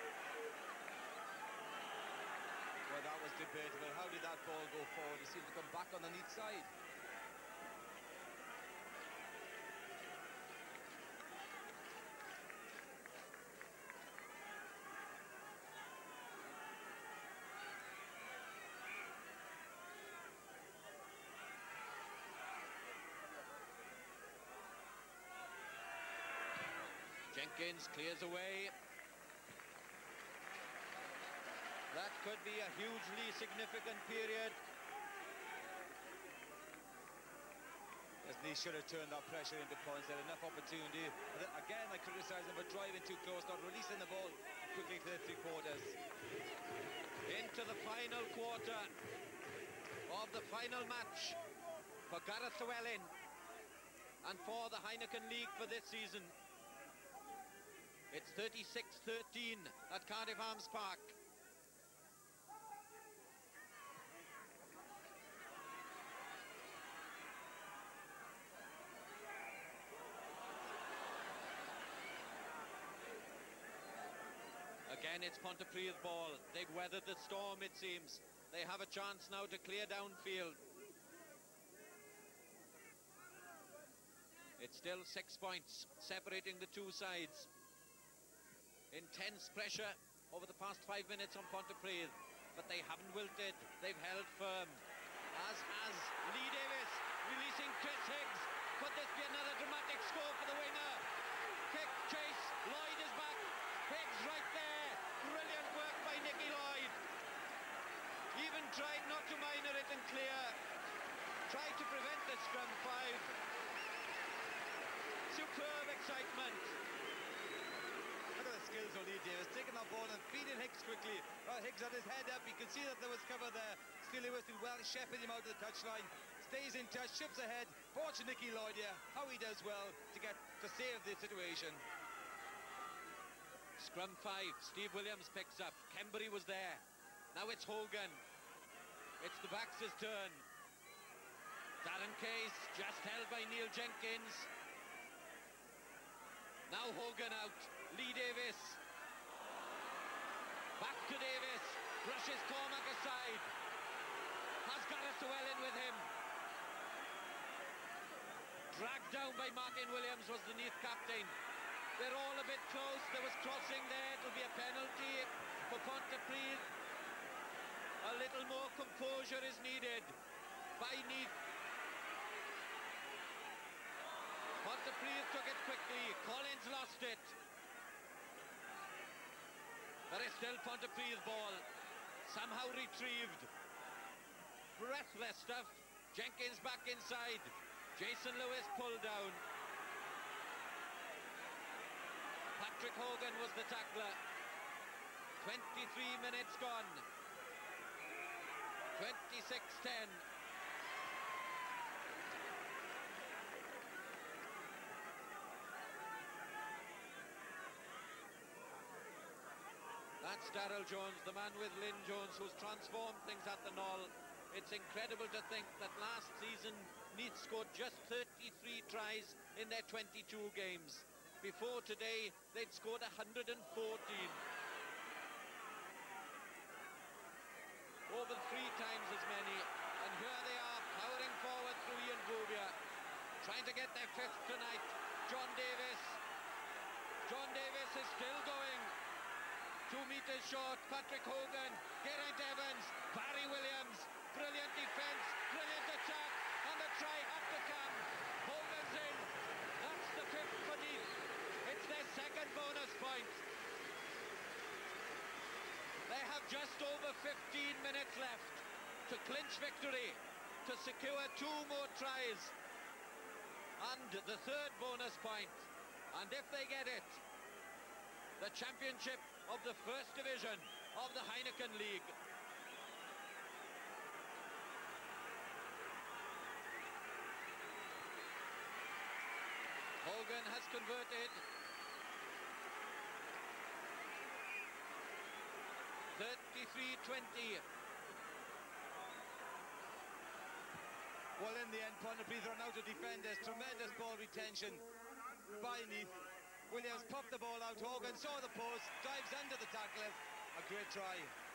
Well, that was debatable. How did that ball go forward? He seemed to come back on the Neath side. Jenkins clears away. That could be a hugely significant period. Yes, Neath should have turned that pressure into points. They had enough opportunity. Again, I criticise them for driving too close, not releasing the ball quickly to the three quarters. Into the final quarter of the final match for Gareth Llewellyn and for the Heineken League for this season. It's thirty-six thirteen at Cardiff Arms Park. Again, it's Pontypridd ball. They've weathered the storm, it seems. They have a chance now to clear downfield. It's still six points separating the two sides. Intense pressure over the past five minutes on Pontypridd, but they haven't wilted. They've held firm, as has Lee Davis, releasing Chris Higgs. Could this be another dramatic score for the winger? Kick, chase, Lloyd is back. Higgs right there. Brilliant work by Nicky Lloyd. Even tried not to minor it and clear. Tried to prevent the scrum five. Superb excitement. Look at the skills of Lee Davis, taking that ball and feeding Higgs quickly. Well, Higgs had his head up, you can see that there was cover there. Still Lewis did well, shepherding him out to the touchline. Stays in touch, shifts ahead. Watch Nicky Lloyd here, how he does well to get to save the situation. Scrum five, Steve Williams picks up. Kembury was there. Now it's Hogan. It's the backs' turn. Darren Case just held by Neil Jenkins. Now Hogan out. Lee Davis. Back to Davis. Brushes Cormac aside. Has Gareth Llewellyn with him. Dragged down by Martin Williams was the Neath captain. They're all a bit close. There was crossing there. It'll be a penalty for Pontypridd. A little more composure is needed by Neath. Pontypridd took it quickly. Collins lost it. But it's still Pontypridd ball. Somehow retrieved. Breathless stuff. Jenkins back inside. Jason Lewis pulled down. Patrick Hogan was the tackler. twenty-three minutes gone. twenty-six ten. That's Darryl Jones, the man with Lynn Jones, who's transformed things at the Knoll. It's incredible to think that last season Neath scored just thirty-three tries in their twenty-two games. Before today, they'd scored one hundred fourteen. than three times as many. And here they are, powering forward through Ian Bubia, trying to get their fifth tonight. John Davis. John Davis is still going. Two meters short, Patrick Hogan, Geraint Evans, Barry Williams. Brilliant defence, brilliant attack, and the try had to come. Hogan's in. That's the fifth for Neath. It's their second bonus point. They have just over fifteen minutes left to clinch victory, to secure two more tries and the third bonus point. And if they get it, the championship of the first division of the Heineken League. Hogan has converted. thirty-three twenty. Well, in the end, Pontypridd run out of defenders. Tremendous ball retention by Neath. Williams popped the ball out. Hogan saw the post, dives under the tacklers. A great try.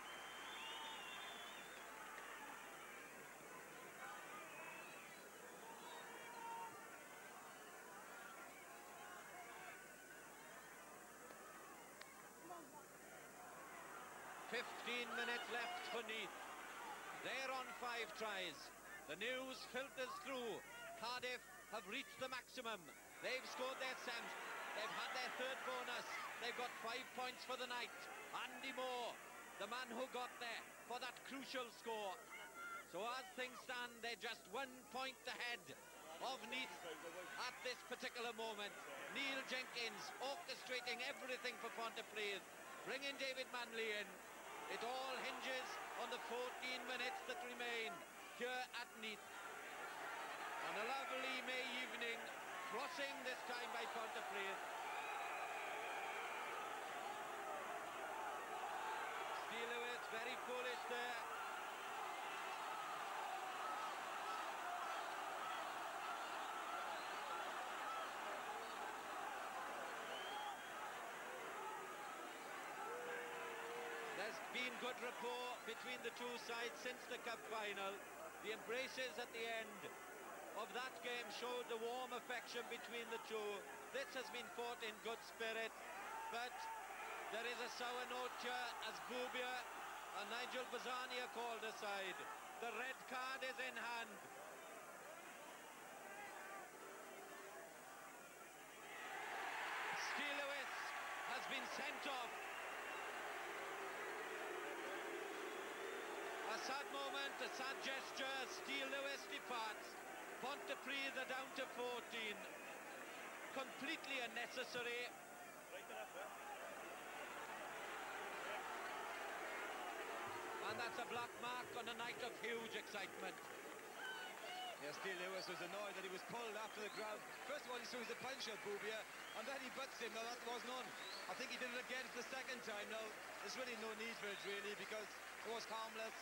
fifteen minutes left for Neath. They're on five tries. The news filters through. Cardiff have reached the maximum. They've scored their seventh. They've had their third bonus. They've got five points for the night. Andy Moore, the man who got there for that crucial score. So as things stand, they're just one point ahead of Neath at this particular moment. Neil Jenkins orchestrating everything for Pontypridd, bringing David Manley in. It all hinges on the fourteen minutes that remain here at Neath. On a lovely May evening, crossing this time by Pontypridd. Steve Lewis, very foolish there. There's been good rapport between the two sides since the cup final. The embraces at the end of that game showed the warm affection between the two. This has been fought in good spirit, but there is a sour note here as Bubia and Nigel Bazzani are called aside. The red card is in hand. Steve Lewis has been sent off. A sad moment, a sad gesture. Steve Lewis departs. Pontypridd are down to fourteen. Completely unnecessary. And that's a black mark on a night of huge excitement. Yes, Steve Lewis was annoyed that he was pulled after the crowd. First of all, he threw the punch at Bubia, and then he butts him. Now, that was none. I think he did it again for the second time. Now, there's really no need for it, really, because it was harmless.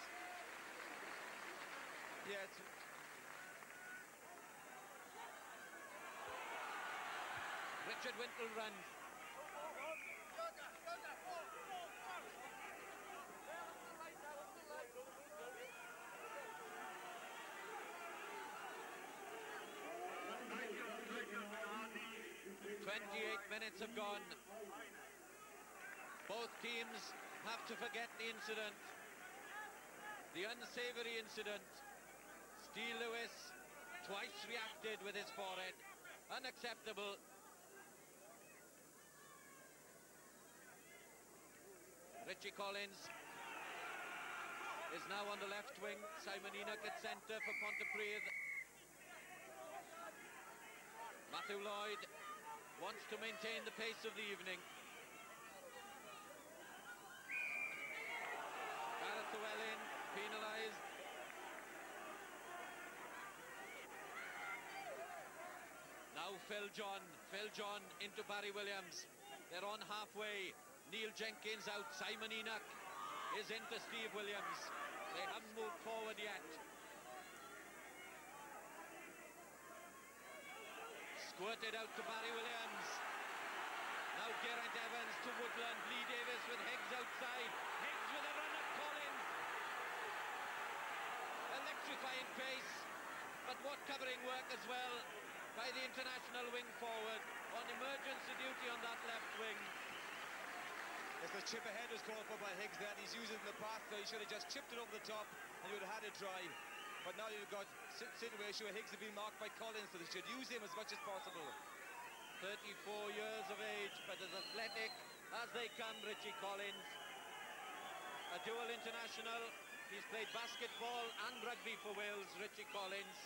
Yeah, it's... Richard Wintle runs. twenty-eight minutes have gone. Both teams have to forget the incident. The unsavoury incident. Steve Lewis twice reacted with his forehead. Unacceptable. Richie Collins is now on the left wing. Simon Enoch at centre for Pontypridd. Matthew Lloyd wants to maintain the pace of the evening. Gareth Llewellyn penalised. Now Phil John, Phil John into Barry Williams. They're on halfway. Neil Jenkins out, Simon Enoch is into Steve Williams. They haven't moved forward yet. Squirted out to Barry Williams. Now Geraint Evans to Woodland. Lee Davis with Higgs outside. Higgs with a run at Collins. fine pace, but what covering work as well by the international wing forward on emergency duty on that left wing. As the chip ahead was called for by Higgs there, he's used it in the past, so he should have just chipped it over the top and you would have had it try. But now you've got a situation where Higgs has been marked by Collins, so they should use him as much as possible. thirty-four years of age, but as athletic as they come, Richie Collins. A dual international. He's played basketball and rugby for Wales, Richie Collins.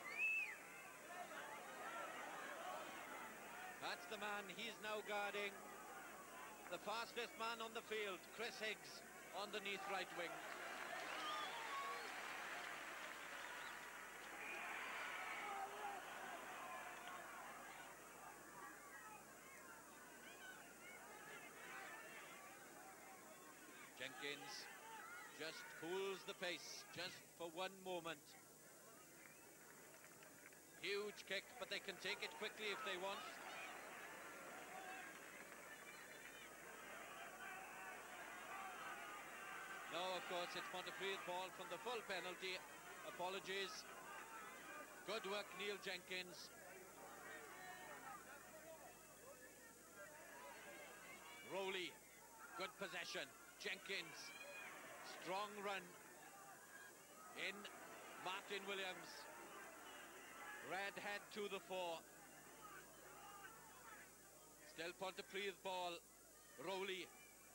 That's the man he's now guarding. The fastest man on the field, Chris Higgs, on the Neath right wing. Jenkins just pulls the pace, just for one moment. Huge kick, but they can take it quickly if they want. No, of course, it's Pontypridd ball from the full penalty. Apologies. Good work, Neil Jenkins. Rowley, good possession. Jenkins, strong run in. Martin Williams, red head to the fore. Still Pontypridd ball. Rowley.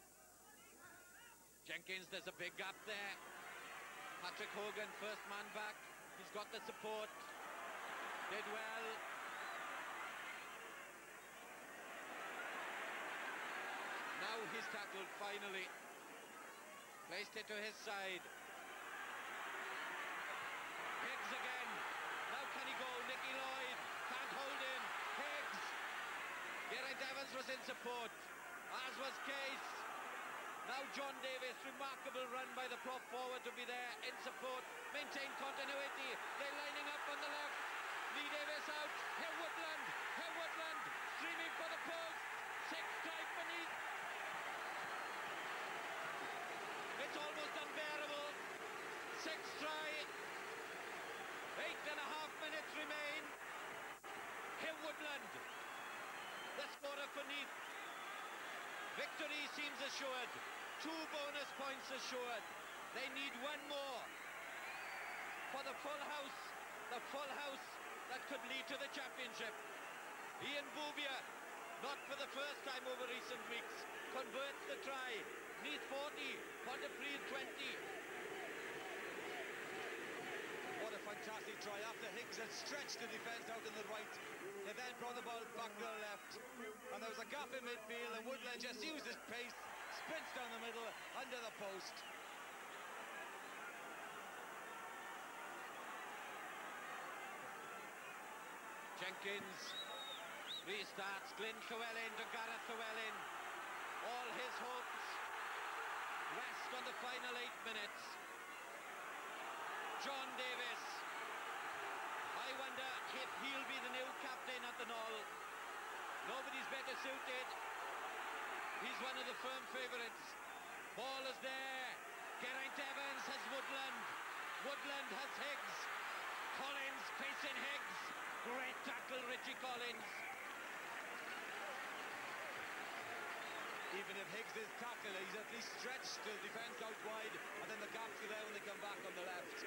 Jenkins, there's a big gap there. Patrick Hogan, first man back. He's got the support. Did well. Now he's tackled finally. Placed it to his side. Higgs again. Now can he go? Nicky Lloyd can't hold him. Higgs. Geraint Evans was in support, as was Case. Now John Davis, remarkable run by the prop forward to be there in support, maintain continuity. They're lining up on the left. Lee Davis out. Here Woodland. Here Woodland. Streaming for the post. Six strike beneath. It's almost unbearable. Six try. Eight and a half minutes remain. Here Woodland, the scorer for Neath. Victory seems assured. Two bonus points assured. They need one more for the full house. The full house that could lead to the championship. Ian Bouvier, not for the first time over recent weeks, converts the try. Neath forty, Pontypridd twenty. What a fantastic try. After Higgs had stretched the defence out in the right, they then brought the ball back to the left. And there was a gap in midfield, and Woodland just used his pace, sprints down the middle, under the post. Jenkins restarts. Glyn Llewellyn to Gareth Llewellyn. All his hopes rest on the final eight minutes. John Davis. I wonder if he'll be the new captain at the Knoll. Nobody's better suited. He's one of the firm favourites. Ball is there. Geraint Evans has Woodland. Woodland has Higgs. Collins facing Higgs. Great tackle, Richie Collins. Even if Higgs is tackled, he's at least stretched the defence out wide, and then the gaps are there when they come back on the left.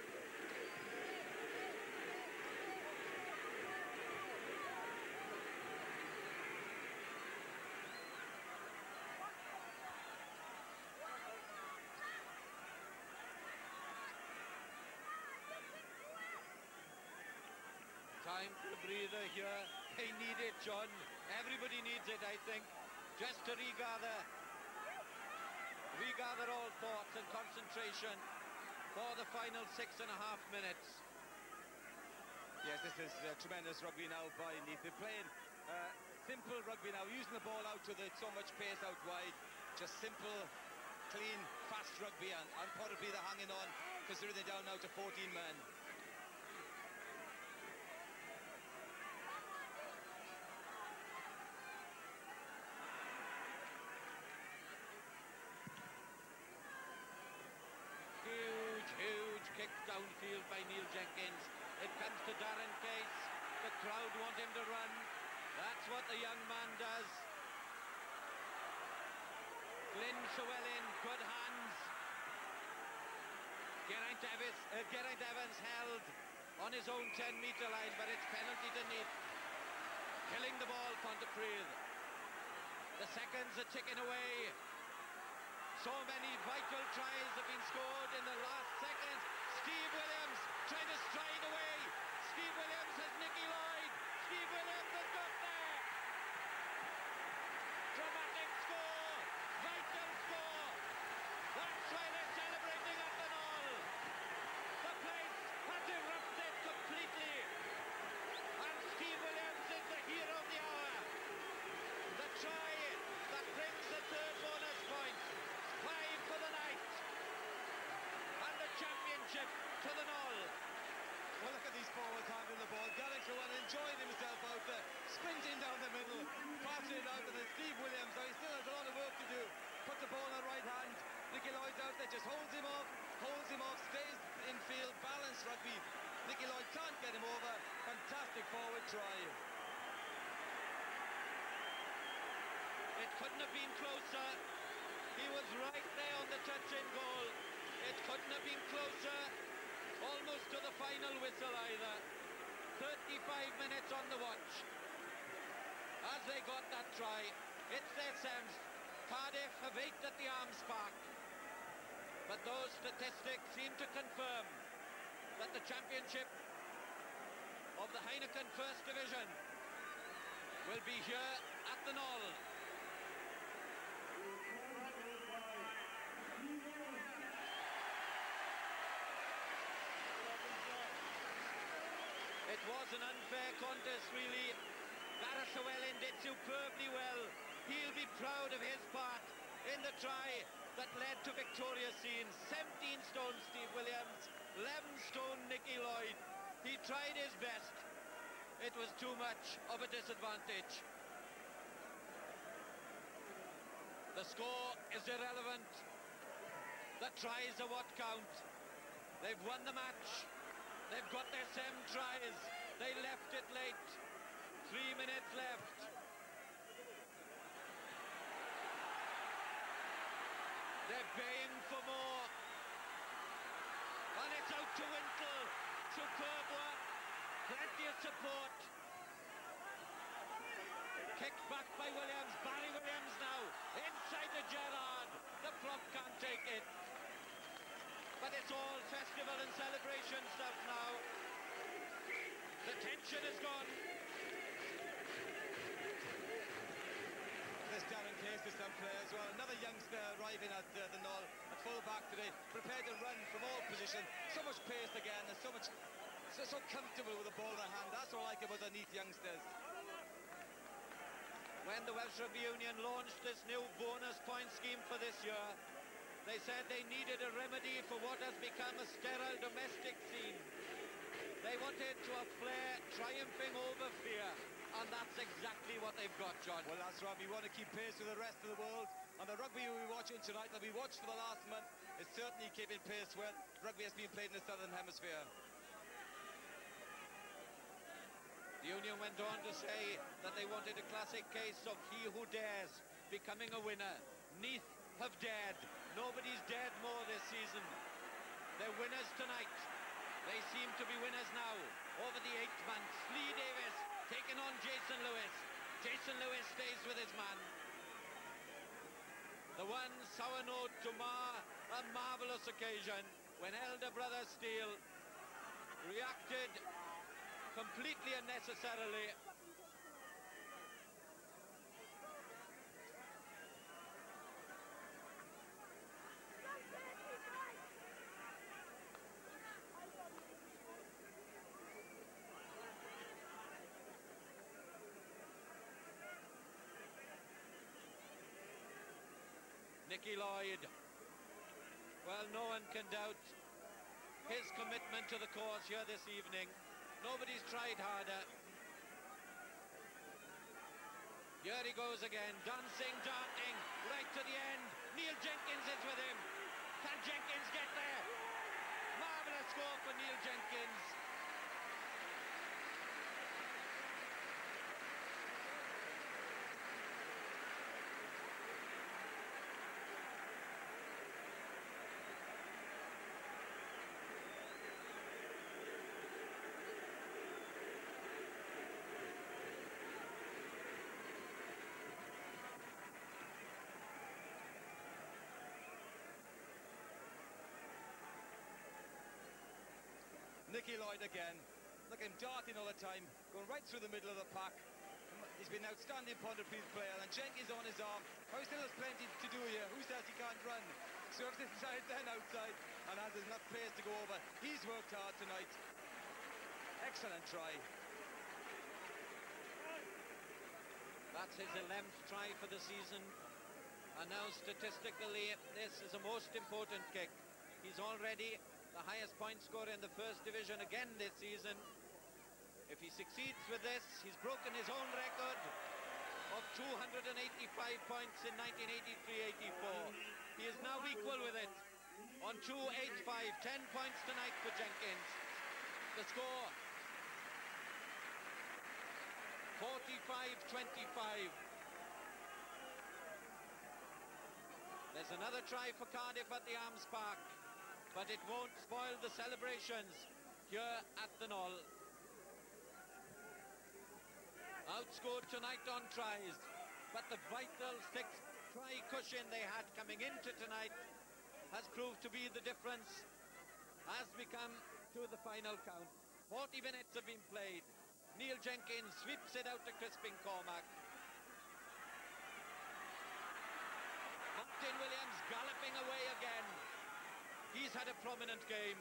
Time for a breather here. They need it, John. Everybody needs it, I think. Just to regather. Regather all thoughts and concentration for the final six and a half minutes. Yes, this is uh, tremendous rugby now by Neath. They're playing uh, simple rugby now, using the ball out with so much pace out wide. Just simple, clean, fast rugby, and, and Pontypridd are hanging on, considering they're down now to fourteen men. Huge, huge kick downfield by Neil Jenkins. crowd want him to run. That's what the young man does. Glyn Llewellyn, good hands. Geraint Evans, uh, Geraint Evans held on his own ten metre line, but it's penalty to Neath. Killing the ball, Pontypridd. The seconds are ticking away. So many vital tries have been scored in the last seconds. Steve Williams trying to stride away. Steve Williams has Nicky Lloyd. Steve Williams has got there. Dramatic score. Vital score. That's why they're celebrating at the Knoll. The place has erupted completely. And Steve Williams is the hero of the hour. The try that brings the third bonus point. Five for the night. And the championship to the Knoll. Well, look at these forwards handling the ball. Geraint Llewellyn enjoying himself out there, sprinting down the middle, passing it out, and then Steve Williams, though he still has a lot of work to do, put the ball in the right hand. Nicky Lloyd's out there, just holds him off, holds him off, stays in field, balanced rugby. Nicky Lloyd can't get him over. Fantastic forward try. It couldn't have been closer. He was right there on the touch-in goal. It couldn't have been closer. Almost to the final whistle either. thirty-five minutes on the watch. As they got that try, it's their seventh. Cardiff have eight at the Arms Park. But those statistics seem to confirm that the championship of the Heineken First Division will be here at the Knoll. It was an unfair contest, really. Gareth Llewellyn did superbly well. He'll be proud of his part in the try that led to victorious scenes. seventeen stone Steve Williams, eleven stone Nicky Lloyd. He tried his best. It was too much of a disadvantage. The score is irrelevant. The tries are what count. They've won the match. They've got their seven tries. They left it late. Three minutes left. They're baying for more. And it's out to Wintle. Superb work. Plenty of support. Kicked back by Williams. Barry Williams now. Inside to Gerrard. The flop can't take it. But it's all festival and celebration stuff now. The tension is gone. There's Darren Case to some players as well. Another youngster arriving at uh, the Knoll at full back today, prepared to run from all positions. So much pace again, and so much, so, so comfortable with the ball in their hand. That's what I like about the Neath youngsters. When the Welsh Rugby Union launched this new bonus point scheme for this year, they said they needed a remedy for what has become a sterile domestic scene. They wanted to have flair triumphing over fear, and that's exactly what they've got, John. Well, that's right. We want to keep pace with the rest of the world. And the rugby we'll be watching tonight, that we watched for the last month, is certainly keeping pace where rugby has been played in the Southern Hemisphere. The Union went on to say that they wanted a classic case of he who dares becoming a winner. Neath have dared. Nobody's dared more this season. They're winners tonight. They seem to be winners now. Over the eight months, Lee Davis taking on Jason Lewis. Jason Lewis stays with his man. The one sour note to mar a marvellous occasion when elder brother Steele reacted completely unnecessarily. Nicky Lloyd. Well, no one can doubt his commitment to the cause here this evening. Nobody's tried harder. Here he goes again, dancing, darting, right to the end. Neil Jenkins is with him. Can Jenkins get there? Marvellous score for Neil Jenkins. Nicky Lloyd again. Look at him darting all the time, going right through the middle of the pack. He's been an outstanding Pontypridd player, and Jenkins on his arm. Oh, he still has plenty to do here. Who says he can't run? Serves inside, then outside, and has enough pace to go over. He's worked hard tonight. Excellent try. That's his eleventh try for the season. And now statistically, this is a most important kick. He's already the highest point scorer in the first division again this season. If he succeeds with this, he's broken his own record of two hundred eighty-five points in nineteen eighty-three eighty-four. He is now equal with it on two eighty-five. ten points tonight for Jenkins. The score, forty-five twenty-five. There's another try for Cardiff at the Arms Park, but it won't spoil the celebrations here at the Knoll. Outscored tonight on tries, but the vital six try cushion they had coming into tonight has proved to be the difference as we come to the final count. forty minutes have been played. Neil Jenkins sweeps it out to Crispin Cormac. Martin Williams galloping away again. He's had a prominent game.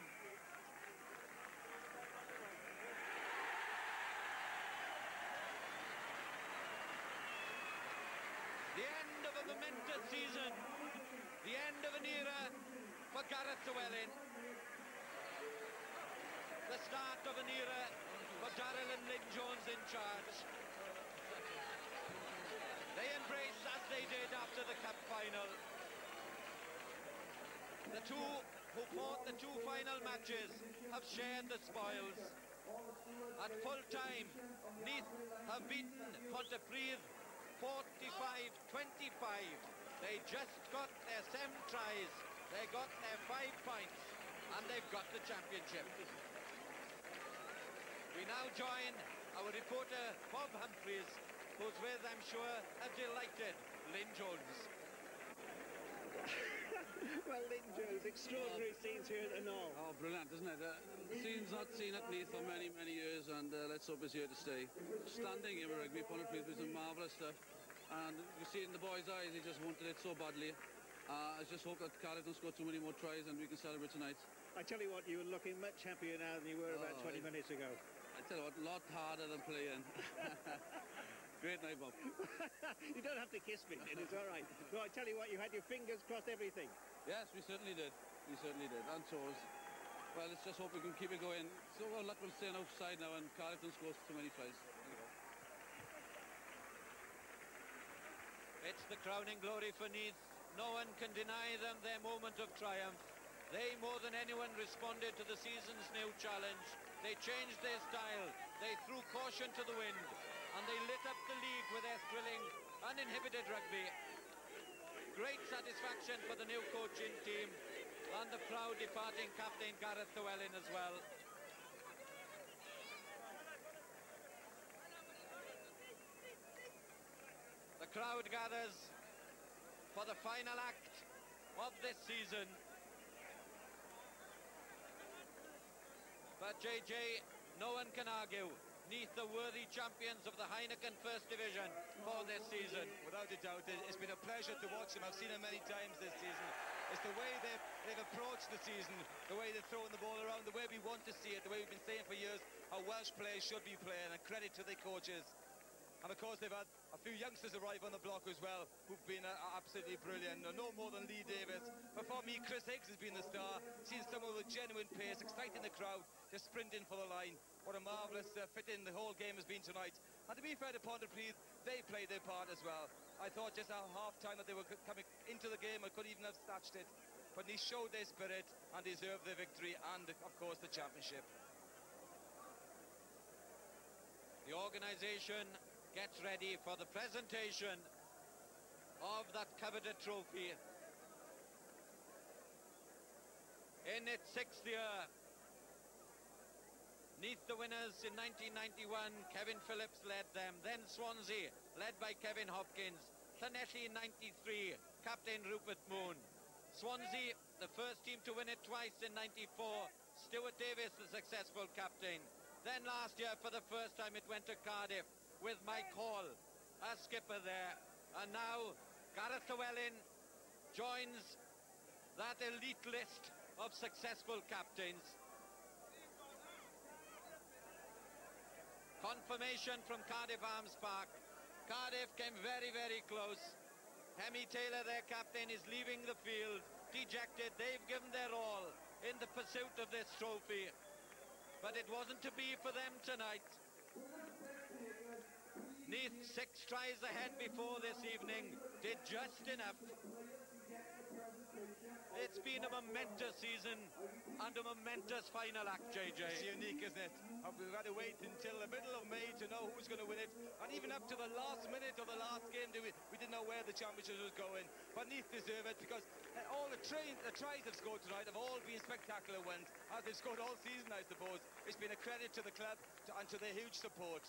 The end of a momentous season. The end of an era for Gareth Llewellyn. The start of an era for Darrell and Lynn Jones in charge. They embrace as they did after the cup final. The two who fought the two final matches have shared the spoils. At full time, Neath have beaten Pontypridd forty-five twenty-five. They just got their seven tries, they got their five points, and they've got the championship. We now join our reporter Bob Humphries, who's with, I'm sure, a delighted Lynn Jones. Well, Lynn Jones, extraordinary oh. scenes here at the Knoll. Oh, brilliant, isn't it? Uh, scenes not seen at Neath for many, many years, and uh, let's hope it's here to stay. Standing game of rugby, Pontypridd was some marvellous stuff, and you see it in the boys' eyes, they just wanted it so badly. Uh, I just hope that Cardiff don't score too many more tries and we can celebrate tonight. I tell you what, you're looking much happier now than you were oh, about twenty I, minutes ago. I tell you what, a lot harder than playing. Great night, Bob. You don't have to kiss me, Lynn, it's all right. No, I tell you what, you had your fingers crossed everything. Yes, we certainly did. We certainly did. And toes. Well, let's just hope we can keep it going. So well, luck will stay outside now and Cardiff don't score too many tries. It's the crowning glory for Neath. No one can deny them their moment of triumph. They, more than anyone, responded to the season's new challenge. They changed their style. They threw caution to the wind. And they lit up the league with their thrilling, uninhibited rugby. Great satisfaction for the new coaching team and the proud departing captain Gareth Llewellyn as well. The crowd gathers for the final act of this season. But J J, no one can argue. Neath the worthy champions of the Heineken First Division for this season. Without a doubt, it's been a pleasure to watch them. I've seen them many times this season. It's the way they've, they've approached the season, the way they're throwing the ball around, the way we want to see it, the way we've been saying for years how Welsh players should be playing, and credit to the coaches. And of course they've had a few youngsters arrive on the block as well, who've been uh, absolutely brilliant. No more than Lee Davis. But for me, Chris Higgs has been the star. Seen someone with genuine pace, exciting the crowd, just sprinting for the line. What a marvellous uh, fit-in the whole game has been tonight. And to be fair to Pontypridd, they played their part as well. I thought just at half-time that they were coming into the game, I could even have snatched it. But they showed their spirit and deserved their victory and, of course, the championship. The organisation gets ready for the presentation of that coveted trophy. In its sixth year, Neath the winners in nineteen ninety-one, Kevin Phillips led them. Then Swansea, led by Kevin Hopkins. Llanelli in ninety-three, Captain Rupert Moon. Swansea, the first team to win it twice in ninety-four, Stuart Davis, the successful captain. Then last year, for the first time, it went to Cardiff with Mike Hall as skipper there. And now Gareth Llewellyn joins that elite list of successful captains. Confirmation from Cardiff Arms Park. Cardiff came very, very close. Hemi Taylor, their captain, is leaving the field dejected. They've given their all in the pursuit of this trophy, but it wasn't to be for them tonight. Neath, six tries ahead before this evening, did just enough. It's been a momentous season and a momentous final act, J J. It's unique, isn't it? And we've got to wait until the middle of May to know who's going to win it. And even up to the last minute of the last game, we, we didn't know where the championship was going. But Neath deserve it, because uh, all the, train, the tries they've scored tonight have all been spectacular wins, as they've scored all season, I suppose. It's been a credit to the club to, and to their huge support.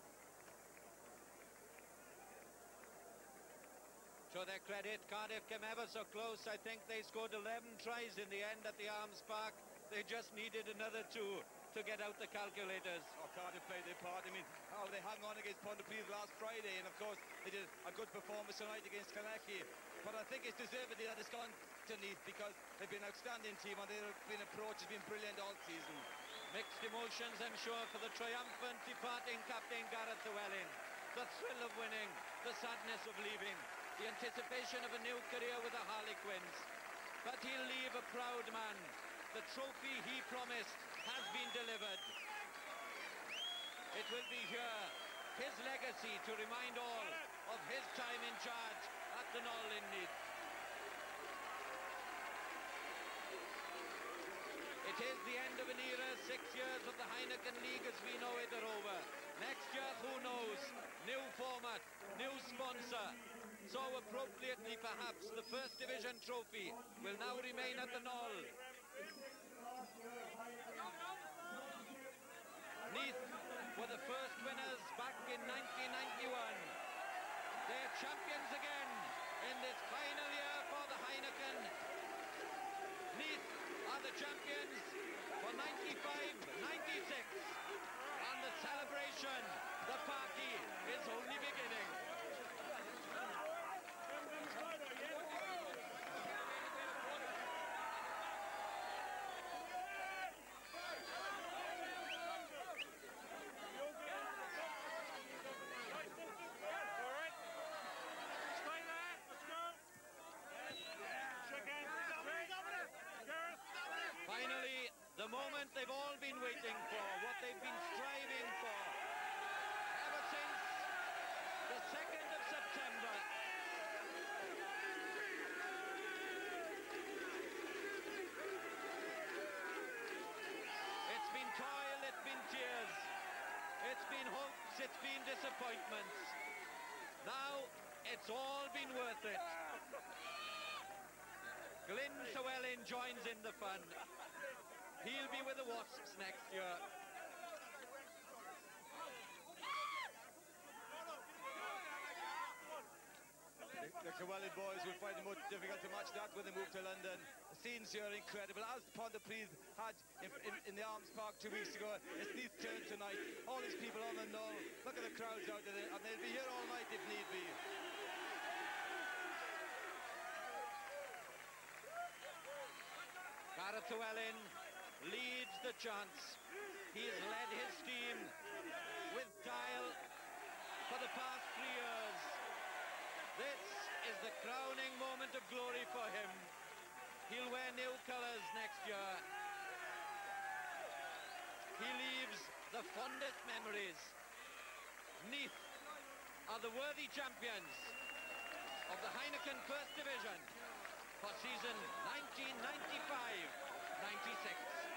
To their credit, Cardiff came ever so close. I think they scored eleven tries in the end at the Arms Park. They just needed another two to get out the calculators. Oh, Cardiff played their part. I mean, oh, they hung on against Pontypridd last Friday, and of course they did a good performance tonight against Carnecki. But I think it's deservedly that it's gone to Neath, because they've been an outstanding team, and their been approach has been brilliant all season. Mixed emotions, I'm sure, for the triumphant departing captain Gareth Llewellyn. The thrill of winning, the sadness of leaving, the anticipation of a new career with the Harlequins. But he'll leave a proud man. The trophy he promised has been delivered. It will be here, his legacy, to remind all of his time in charge at the Knoll in Neath. It is the end of an era. Six years of the Heineken League as we know it are over. Next year, who knows? New format, new sponsor. So appropriately, perhaps, the First Division trophy will now remain at the Knoll. Neath were the first winners back in nineteen ninety-one. They're champions again in this final year for the Heineken. Neath are the champions for ninety-five ninety-six. And the celebration, the party, is only beginning. Finally, the moment they've all been waiting for, what they've been striving for ever since the second of September. It's been toil, it's been tears, it's been hopes, it's been disappointments. Now, it's all been worth it. Glyn Llewellyn joins in the fun. He'll be with the Wasps next year. The, the Llewellyn boys will find it more difficult to match that when they move to London. The scenes here are incredible, as Pontypridd had in, in, in the Arms Park two weeks ago. It's Neath's turn tonight. All these people on the Knoll. Look at the crowds out there, and they'll be here all night if need be. Gareth Llewellyn leads the chance. He's led his team with guile for the past three years. This is the crowning moment of glory for him. He'll wear new colours next year. He leaves the fondest memories. Neath are the worthy champions of the Heineken First Division for season nineteen ninety-five ninety-six.